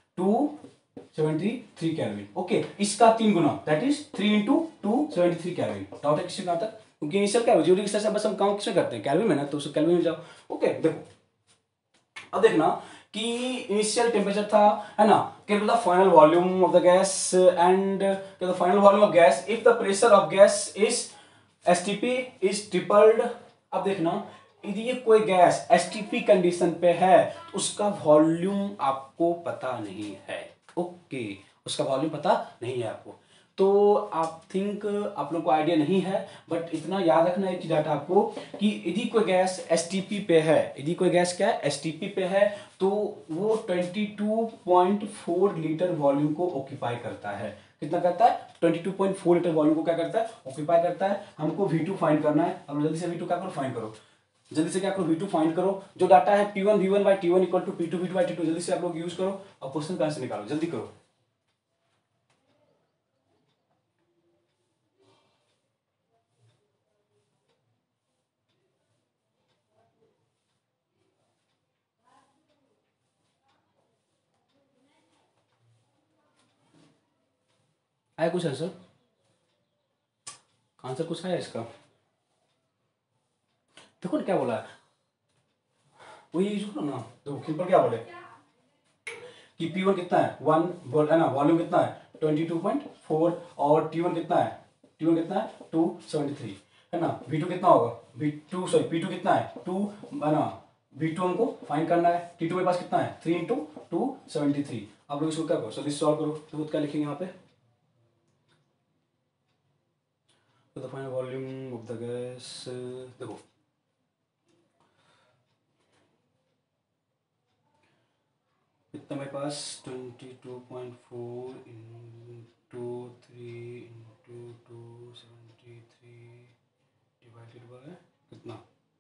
273 केल्विन। ओके, इसका 3 गुना that is 3 into 273 kelvin. Doubt है किसी का तक, क्योंकि इनिशियल क्या जीरो डिग्री सेल्सियस बस हम काम किसमें करते हैं केल्विन में ना, तो उसे केल्विन में जाओ। ओके देखो अब देखना कि इनिशियल टेम्परेचर था है ना, calculate the final volume of the gas and the final volume of gas if the pressure of gas is STP is tripled. अब देखना यदि ये कोई गैस एसटीपी कंडीशन पे है तो उसका वॉल्यूम आपको पता नहीं है। ओके उसका वॉल्यूम पता नहीं है आपको, तो आप थिंक आप लोग को आइडिया नहीं है, बट इतना याद रखना एक डाटा आपको कि यदि कोई गैस एसटीपी पे है, यदि कोई गैस क्या है एसटीपी पे है तो वो 22.4 लीटर वॉल्यूम को ऑक्यूपाई करता है। कितना करता है 22.4 लीटर वॉल्यूम को क्या करता है ऑक्यूपाई करता है। हमको V2 फाइंड करना है, अब जल्दी से V2 क्या करो फाइंड करो, जल्दी से क्या करो V2 फाइंड करो। जो डाटा है P1 V1 by T1 equal to P2 V2 by T2, जल्दी से आप लोग यूज करो और क्वेश्चन का आंसर निकालो, जल्दी करो। आया कुछ आंसर, आंसर कुछ है इसका, देखो ना क्या बोला है वही यूज करो ना। तो सिंपल क्या बोले कि P1 कितना है 1 बोल है ना, वॉल्यूम कितना है 22.4 और T1 कितना है 273 है ना। V2 कितना होगा P2 कितना है 2 है ना, V2 हमको फाइंड करना है। T2 के पास कितना है 3 इंटू 273। आप लोग इसको क्या करो जल्दी सॉल्व करो, तो क्या लिखेंगे यहाँ पे, तो the final volume of the gas, देखो इतना मेरे पास 22.4 इंटू 3 इंटू 273 डिवाइडेड बाय कितना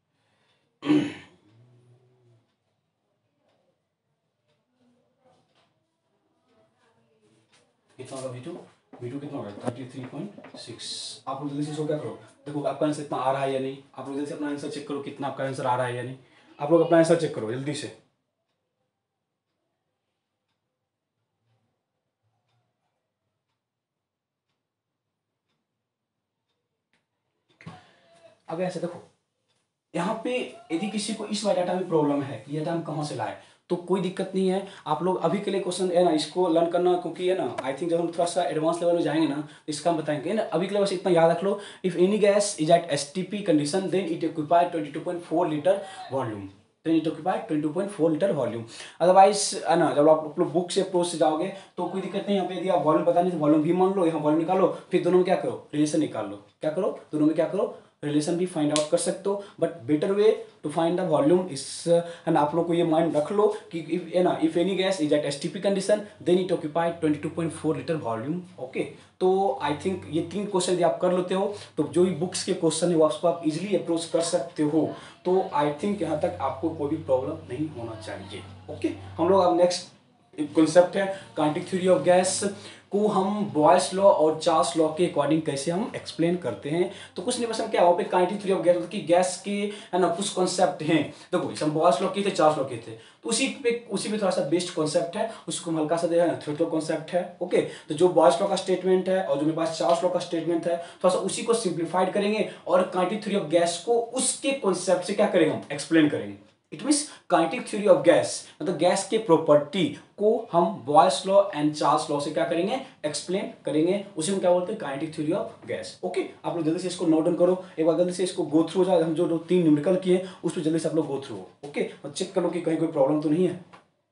कितना होगा V2 कितना होगा 33.6। आप लोग जल्दी से इसको क्या करो, देखो आपका आंसर इतना आ रहा है या नहीं, आप लोग जल्दी से अपना आंसर चेक करो कितना आपका आंसर आ रहा है या नहीं। आप लोग अपना आंसर चेक करो जल्दी से। अब ऐसे देखो, यहाँ पे यदि किसी को इस वाले डाटा में प्रॉब्लम है कि ये डाटा हम कहाँ से लाए, तो कोई दिक्कत नहीं है। आप लोग अभी के लिए क्वेश्चन है ना इसको लर्न करना, क्योंकि है ना आई थिंक जब हम थोड़ा सा एडवांस लेवल में जाएंगे ना तो इसका हम बताएंगे ना। अभी के लिए बस इतना याद रख लो, if any gas is at STP condition then it occupy 22.4 litre volume, then it occupy 22.4 litre volume. Otherwise है ना जब आप लोग बुक से अप्रोच से जाओगे तो कोई दिक्कत नहीं। यहाँ पे यदि आप वॉल्यूम पता नहीं तो वॉल्यूम भी मान लो, यहाँ वॉल्यूम निकालो, फिर दोनों में क्या करो, रिलेशन निकाल लो। क्या करो, दोनों में क्या करो, रिलेशन भी फाइंड आउट कर सकते हो। But better way to find the volume is, है ना, आप लोग को ये माइंड रख लो कि इफ है ना if any gas is at STP condition then it occupy 22.4 litre volume. Okay, तो आई थिंक ये 3 क्वेश्चन यदि आप कर लेते हो तो जो भी बुक्स के क्वेश्चन है वो उसको आप इजीली अप्रोच कर सकते हो। तो आई थिंक यहाँ तक आपको कोई भी प्रॉब्लम नहीं होना चाहिए। ओके, हम लोग अब नेक्स्ट कॉन्सेप्ट है काइनेटिक थ्योरी ऑफ गैस को हम बॉयल्स लॉ और चार्ल्स लॉ के अकॉर्डिंग कैसे हम एक्सप्लेन करते हैं। तो कुछ नहीं, बस हम क्या वहाँ पे काइनेटिक थ्योरी ऑफ गैस की गैस के है ना कुछ कॉन्सेप्ट हैं। देखो हम बॉयल्स लॉ के थे, चार्ल्स लॉ के थे, तो उसी पे थोड़ा सा बेस्ड कॉन्सेप्ट है, उसको हम हल्का सा देखा थ्योरेटिकल कॉन्सेप्ट है। ओके, तो जो बॉयल्स लॉ का स्टेटमेंट है और जो मेरे पास चार्ल्स लॉ का स्टेटमेंट है, थोड़ा सा उसी को सिंप्लीफाइड करेंगे और काइनेटिक थ्योरी ऑफ गैस को उसके कॉन्सेप्ट से क्या करेंगे, हम एक्सप्लेन करेंगे। It means kinetic theory of gas मतलब गैस के प्रॉपर्टी को हम Boyle's law and Charles law से क्या करेंगे, एक्सप्लेन करेंगे। उसी में क्या बोलते हैं, kinetic theory of gas. Okay, आप लोग जल्दी से इसको नोट डाउन करो, एक बार जल्दी से इसको गो थ्रू हो जाए। हम जो 3 न्यूमेरिकल किए उस पर जल्दी से आप लोग गो थ्रू हो। ओके, और चेक करो कि कहीं कोई प्रॉब्लम तो नहीं है।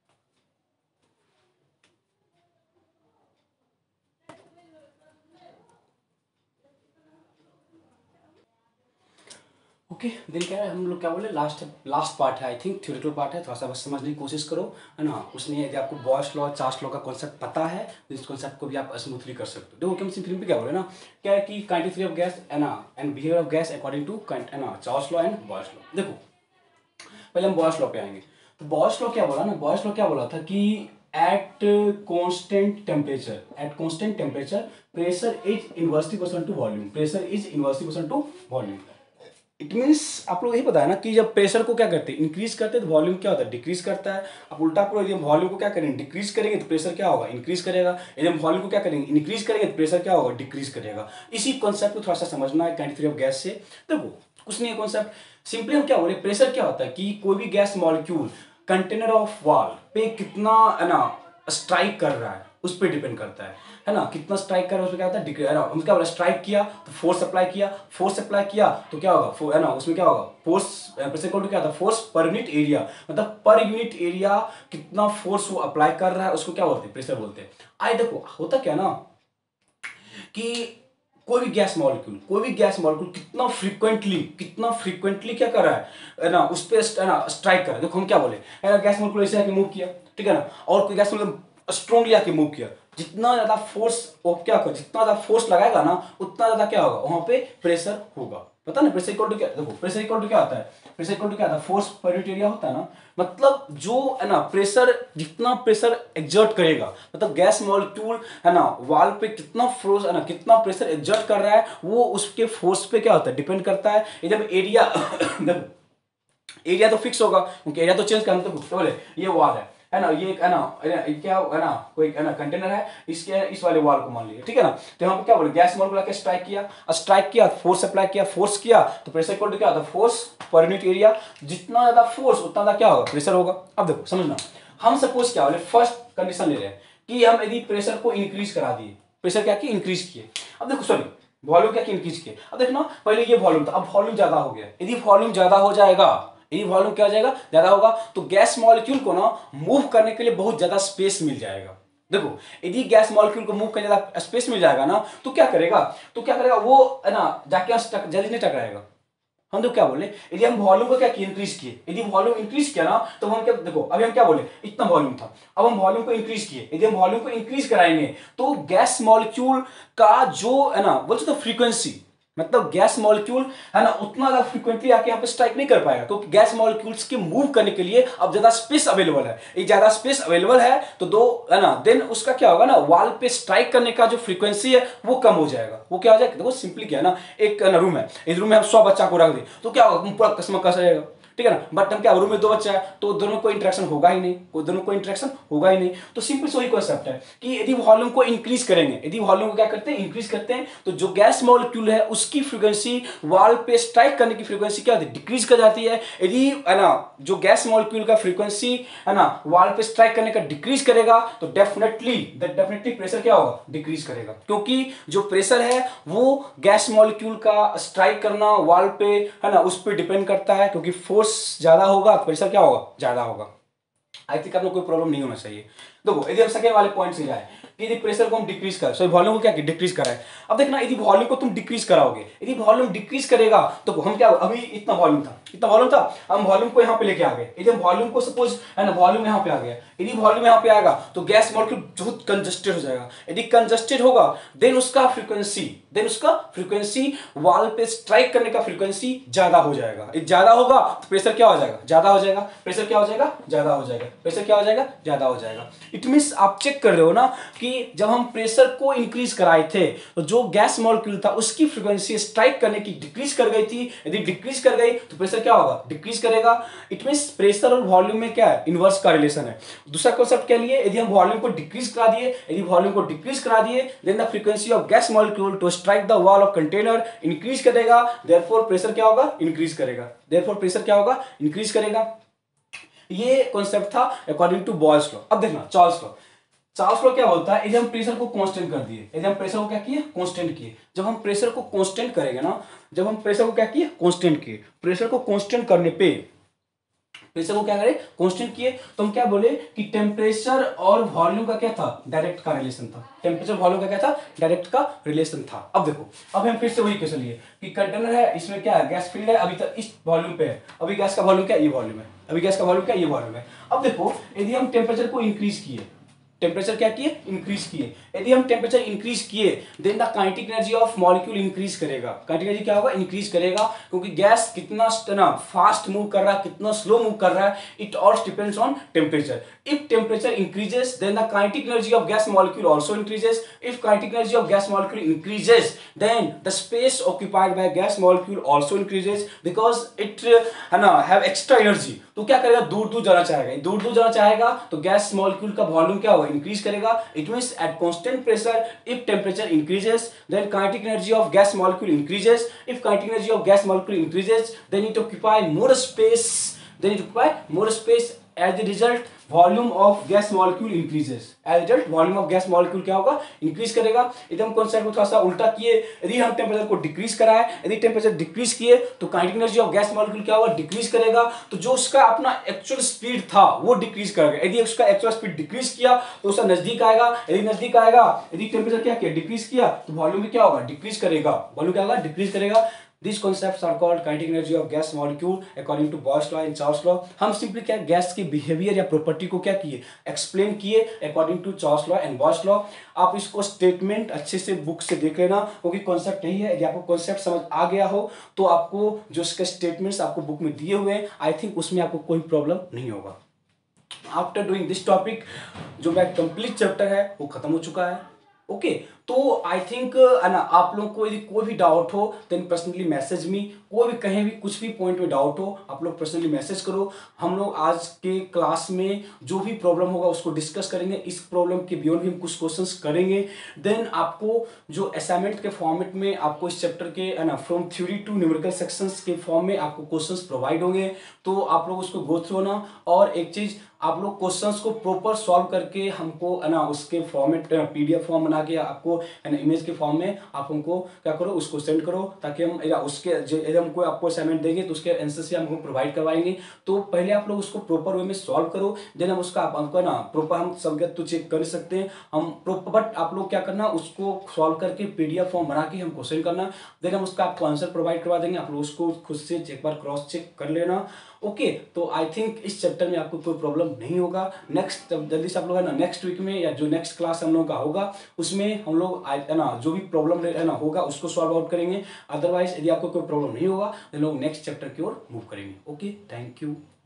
ओके, दिन क्या है, हम लोग क्या बोले, लास्ट पार्ट है आई थिंक, थ्योरेटिकल पार्ट है। थोड़ा सा बस समझने की कोशिश करो, है ना। कुछ नहीं है, यदि आपको बॉयल्स लॉ चार्ल्स लॉ का कॉन्सेप्ट पता है तो इस कॉन्सेप्ट को भी आप स्मूथली कर सकते हो। देखो कि हम सिंपली क्या बोले ना, क्या है कि काइनेटिक थ्योरी ऑफ गैस है ना and behaviour of gas according to है ना Charles law and Boyle's law. देखो पहले हम बॉयल्स लॉ पे आएंगे। तो बॉयल्स लॉ क्या बोला ना, बॉयल्स लॉ क्या बोला था कि at constant temperature pressure is inversely proportional to volume, pressure is inversely proportional to volume. It means आप लोग यही पता है ना कि जब प्रेशर को क्या करते हैं, इंक्रीज करते हैं तो वॉल्यूम क्या होता है, डिक्रीज करता है। अब उल्टा करो, यदि हम वॉल्यूम को क्या करेंगे, डिक्रीज करेंगे तो प्रेशर क्या होगा, इंक्रीज करेगा। यदि हम वॉल्यूम को क्या करेंगे, इंक्रीज करेंगे तो प्रेशर क्या होगा, डिक्रीज करेगा। इसी कॉन्सेप्ट को थोड़ा सा समझना है काइनेटिक थ्योरी ऑफ गैस से। देखो कुछ नहीं है कॉन्सेप्ट, सिंपली हम क्या बोले, प्रेशर क्या होता है कि कोई भी gas molecule container of wall पे कितना है ना स्ट्राइक कर रहा है, उस पर डिपेंड करता है ना, कितना स्ट्राइक कर रहा है उसमें क्या होता है, डिक्रीज है ना। हम क्या बोला, स्ट्राइक किया तो फोर्स अप्लाई किया, फोर्स अप्लाई किया तो क्या होगा, है ना, उसमें क्या होगा, फोर्स प्रेशर इक्वल टू क्या होता है, फोर्स पर यूनिट एरिया, मतलब पर यूनिट एरिया कितना फोर्स वो अप्लाई कर रहा है उसको क्या बोलते हैं, प्रेशर बोलते हैं। आई देखो होता क्या ना कि कोई भी गैस मॉलिक्यूल कितना फ्रीक्वेंटली क्या कर रहा है ना, उस पर स्ट्राइक कर रहा है। देखो हम क्या बोले, गैस मॉलिक्यूल ऐसे आके मूव किया, ठीक है ना, और कोई गैस मॉलिक्यूल स्ट्रॉन्गली आके मूव किया, जितना ज्यादा फोर्स वो क्या कर, जितना ज्यादा फोर्स लगाएगा ना उतना ज्यादा क्या होगा, वहां पे प्रेशर होगा। पता ना प्रेशर इक्वल टू क्या, देखो प्रेशर इक्वल टू क्या होता है, प्रेशर इक्वल टू क्या होता है, फोर्स पर यूनिट एरिया होता है ना। मतलब जो है ना प्रेशर, जितना प्रेशर एक्सर्ट करेगा, मतलब गैस मॉलिक्यूल है ना वॉल पे कितना फोर्स है ना, कितना प्रेशर एक्सर्ट कर रहा है, वो उसके फोर्स पे क्या होता है, डिपेंड करता है। जब एरिया देखो एरिया तो फिक्स होगा क्योंकि एरिया तो चेंज करना, तो बोले ये वॉल है ना, ये है ना क्या है ना, कोई है ना कंटेनर है, इसके इस वाले वॉल को मान लीजिए, ठीक है ना। तो यहाँ पे क्या बोले, गैस मॉलिक्यूल आके स्ट्राइक किया, फोर्स अप्लाई किया, फोर्स किया तो प्रेशर इक्वल टू क्या होता है, फोर्स पर यूनिट एरिया। जितना ज्यादा फोर्स उतना ज्यादा क्या होगा, प्रेशर होगा। अब देखो समझना, हम सपोज क्या बोले, फर्स्ट कंडीशन ले रहे हैं कि हम यदि प्रेशर को इंक्रीज करा दिए, प्रेशर क्या किए, इंक्रीज किए। अब देखो सॉरी वॉल्यूम क्या इंक्रीज किए। अब देखो ना पहले ये वॉल्यूम था, अब वॉल्यूम ज्यादा हो गया। यदि वॉल्यूम ज्यादा हो जाएगा, यदि वॉल्यूम क्या हो जाएगा, ज्यादा होगा, तो गैस मॉलिक्यूल को ना मूव करने के लिए बहुत ज्यादा स्पेस मिल जाएगा। देखो यदि गैस मॉलिक्यूल को मूव करने ज्यादा स्पेस मिल जाएगा ना तो क्या करेगा, वो है ना जाके जल्दी नहीं टकराएगा। हम तो क्या बोले, यदि हम वॉल्यूम को क्या इंक्रीज किए, यदि वॉल्यूम इंक्रीज किया ना तो हम क्या, देखो अभी हम क्या बोले, इतना वॉल्यूम था, अब हम वॉल्यूम को इंक्रीज किए। यदि हम वॉल्यूम को इंक्रीज कराएंगे तो गैस मॉलिक्यूल का जो है ना बोलते तो फ्रीक्वेंसी, मतलब गैस मॉलिक्यूल है ना उतना ज्यादा फ्रीक्वेंटली आके यहाँ पे स्ट्राइक नहीं कर पाएगा, क्योंकि गैस मॉलिक्यूल्स के मूव करने के लिए अब ज्यादा स्पेस अवेलेबल है। ये ज्यादा स्पेस अवेलेबल है तो दो है ना, देन उसका क्या होगा ना, वॉल पे स्ट्राइक करने का जो फ्रीक्वेंसी है वो कम हो जाएगा। वो क्या हो जाएगा, देखो सिंपली क्या है ना, एक रूम है, इस रूम में हम 100 बच्चा को रख दे तो क्या होगा, पूरा कसम कस रहेगा, ठीक है ना। बट हम क्या रूम में 2 बच्चा है तो दोनों में कोई इंटरेक्शन होगा ही नहीं, दोनों को इंटरेक्शन होगा ही नहीं। तो सिंपल से वही कॉन्सेप्ट है कि यदि वॉल्यूम को इंक्रीज करेंगे, यदि वॉल्यूम को क्या करते हैं इंक्रीज करते हैं, तो जो गैस मॉलिक्यूल है उसकी फ्रीक्वेंसी वॉल पे स्ट्राइक करने की फ्रीक्वेंसी क्या होती है, डिक्रीज कर जाती है। यदि है ना जो गैस मॉलिक्यूल का फ्रीक्वेंसी है ना वॉल पे स्ट्राइक करने का डिक्रीज करेगा तो डेफिनेटली प्रेशर क्या होगा, डिक्रीज करेगा, क्योंकि जो प्रेशर है वो गैस मॉलिक्यूल का स्ट्राइक करना वॉल पे है ना उस पर डिपेंड करता है, क्योंकि फोर्स ज्यादा होगा प्रेशर क्या होगा, ज्यादा होगा। आई थिंक आप लोग कोई प्रॉब्लम नहीं होना चाहिए। देखो यदि हम सेकेंड वाले पॉइंट से जाए कि यदि प्रेशर को हम डिक्रीज कर, सॉरी वॉल्यूम को क्या डिक्रीज करा है। अब देखना यदि वॉल्यूम को तुम डिक्रीज कराओगे, यदि वॉल्यूम डिक्रीज करेगा तो हम क्या, अभी इतना वॉल्यूम था, हम वॉल्यूम को यहाँ पे लेके आ गए। यदि हम वॉल्यूम को सपोज है ना वॉल्यूम यहाँ पे आ गया, यदि वॉल्यूम यहाँ पे आएगा तो गैस मॉलिक्यूल बहुत कंजस्टेड हो जाएगा। यदि कंजस्टेड होगा देन उसका फ्रीक्वेंसी वॉल पे स्ट्राइक करने का फ्रीक्वेंसी ज्यादा हो जाएगा। यदि ज्यादा होगा तो प्रेशर क्या हो जाएगा, ज्यादा हो जाएगा, प्रेशर क्या हो जाएगा, ज्यादा हो जाएगा, प्रेशर क्या हो जाएगा, ज्यादा हो जाएगा। इट मींस आप चेक कर रहे हो ना कि जब हम प्रेशर को इंक्रीज कराए थे तो जो गैस मॉलिक्यूल था उसकी फ्रीक्वेंसी स्ट्राइक करने की डिक्रीज कर गई थी। यदि डिक्रीज कर गई तो प्रेशर क्या होगा, डिक्रीज करेगा। इट मींस प्रेशर और वॉल्यूम में क्या है, इनवर्स का रिलेशन है। दूसरा कॉन्सेप्ट क्या लिए, यदि हम वॉल्यूम को डिक्रीज करा दिए, then the frequency of gas molecule to strike the wall of container increase करेगा, देयरफॉर प्रेशर क्या होगा, इंक्रीज करेगा। ये कॉन्सेप्ट था अकॉर्डिंग टू बॉयल्स लॉ। अब देखना चार्ल्स लॉ क्या होता है, यदि हम प्रेशर को कांस्टेंट कर दिए, यदि हम प्रेशर को क्या किए, कांस्टेंट किए। जब हम प्रेशर को कांस्टेंट करेंगे ना, जब हम प्रेशर को क्या किए, कांस्टेंट किए, प्रेशर को कांस्टेंट करने पे प्रेशर को क्या करें, कांस्टेंट किए, तो हम क्या बोले कि टेम्परेचर और वॉल्यूम का क्या था, डायरेक्ट का रिलेशन था। टेम्परेचर वॉल्यूम का क्या था, डायरेक्ट का रिलेशन था। अब देखो, अब हम फिर से वही केस लिए कि कंटेनर है, इसमें क्या है, गैस फील्ड है, अभी तक इस वॉल्यूम पे है, अभी गैस का वॉल्यूम क्या, ये वॉल्यूम है, अभी गैस का वॉल्यूम क्या, ये वॉल्यूम है। अब देखो यदि हम टेम्परेचर को इंक्रीज किए, टेम्परेचर क्या किए, इंक्रीज किए, यदि हम टेम्परेचर इंक्रीज किए then the kinetic energy of molecule increase करेगा। काइनेटिक एनर्जी क्या होगा, इंक्रीज करेगा, क्योंकि गैस कितना फास्ट मूव कर रहा है, कितना स्लो मूव कर रहा है, it all depends on temperature. If temperature increases then the kinetic energy of gas molecule also increases. If kinetic energy of gas molecule increases then the space occupied by gas molecule also increases, because it है ना have extra energy. तो क्या करेगा, दूर जाना चाहेगा, तो gas molecule का वॉल्यूम क्या होगा, इंक्रीज करेगा। It means at constant pressure if temperature increases then kinetic energy of gas molecule increases. If kinetic energy of gas molecule increases then it occupy more space, as a result volume of gas molecule increases. As result volume of gas molecule क्या होगा, increase करेगा। एकदम concept को थोड़ा सा उल्टा किए, यदि हम टेम्परेचर को डिक्रीज कराए, यदि टेम्परेचर डिक्रीज किए तो kinetic energy of gas molecule क्या होगा, डिक्रीज करेगा। तो जो उसका अपना एक्चुअल स्पीड था वो डिक्रीज करेगा। यदि उसका एक्चुअल स्पीड डिक्रीज किया तो उसका नजदीक आएगा, यदि टेम्परेचर क्या किया, डिक्रीज किया, तो वॉल्यूम में क्या होगा, डिक्रीज करेगा, वॉल्यूम क्या होगा, डिक्रीज करेगा। These concepts are called kinetic energy of gas molecule according to Boyle's law and Charles law। हम सिंपली क्या गैस की बिहेवियर या प्रॉपर्टी को क्या किए, एक्सप्लेन किए according to Charles law and Boyle's law. आप इसको स्टेटमेंट अच्छे से बुक से देख लेना, क्योंकि कॉन्सेप्ट यही है। यदि आपको कॉन्सेप्ट समझ आ गया हो तो आपको जो इसके स्टेटमेंट्स आपको बुक में दिए हुए हैं, आई थिंक उसमें आपको कोई प्रॉब्लम नहीं होगा। आफ्टर डूइंग दिस टॉपिक जो मेरा कंप्लीट चैप्टर है वो खत्म हो चुका है। ओके तो आई थिंक है ना, आप लोगों को यदि कोई भी डाउट हो देन पर्सनली मैसेज मी, कोई भी कहीं भी कुछ भी पॉइंट में डाउट हो आप लोग पर्सनली मैसेज करो। हम लोग आज के क्लास में जो भी प्रॉब्लम होगा उसको डिस्कस करेंगे। इस प्रॉब्लम के बियॉन्ड भी हम कुछ क्वेश्चंस करेंगे। देन आपको जो असाइनमेंट के फॉर्मेट में आपको इस चैप्टर के है ना from theory to numerical sections के फॉर्म में आपको क्वेश्चंस प्रोवाइड होंगे, तो आप लोग उसको गो थ्रू होना। और एक चीज, आप लोग क्वेश्चंस को प्रॉपर सॉल्व करके हमको है ना उसके फॉर्मेट पीडीएफ फॉर्म बना के आपको है ना इमेज के फॉर्म में आप हमको क्या करो, उसको सेंड करो, ताकि हम या उसके यदि हमको आपको असाइनमेंट देंगे तो उसके आंसर से हमको प्रोवाइड करवाएंगे। तो पहले आप लोग उसको प्रॉपर वे में सॉल्व करो, देन हम उसका हमको ना प्रॉपर हम संगत तो चेक कर सकते हैं हम प्रॉपर। बट आप लोग क्या करना, उसको सॉल्व करके पीडीएफ फॉर्म बना के हमको सेंड करना, देन हम उसका आपको आंसर प्रोवाइड करवा देंगे। आप लोग उसको खुद से एक बार क्रॉस चेक कर लेना। ओके तो आई थिंक इस चैप्टर में आपको कोई प्रॉब्लम नहीं होगा। नेक्स्ट जल्दी से आप लोग है ना नेक्स्ट वीक में या जो नेक्स्ट क्लास हम लोग का होगा उसमें हम लोग है ना जो भी प्रॉब्लम है ना होगा उसको सॉल्व आउट करेंगे। अदरवाइज यदि आपको कोई प्रॉब्लम नहीं होगा तो लोग नेक्स्ट चैप्टर की ओर मूव करेंगे। Okay thank you.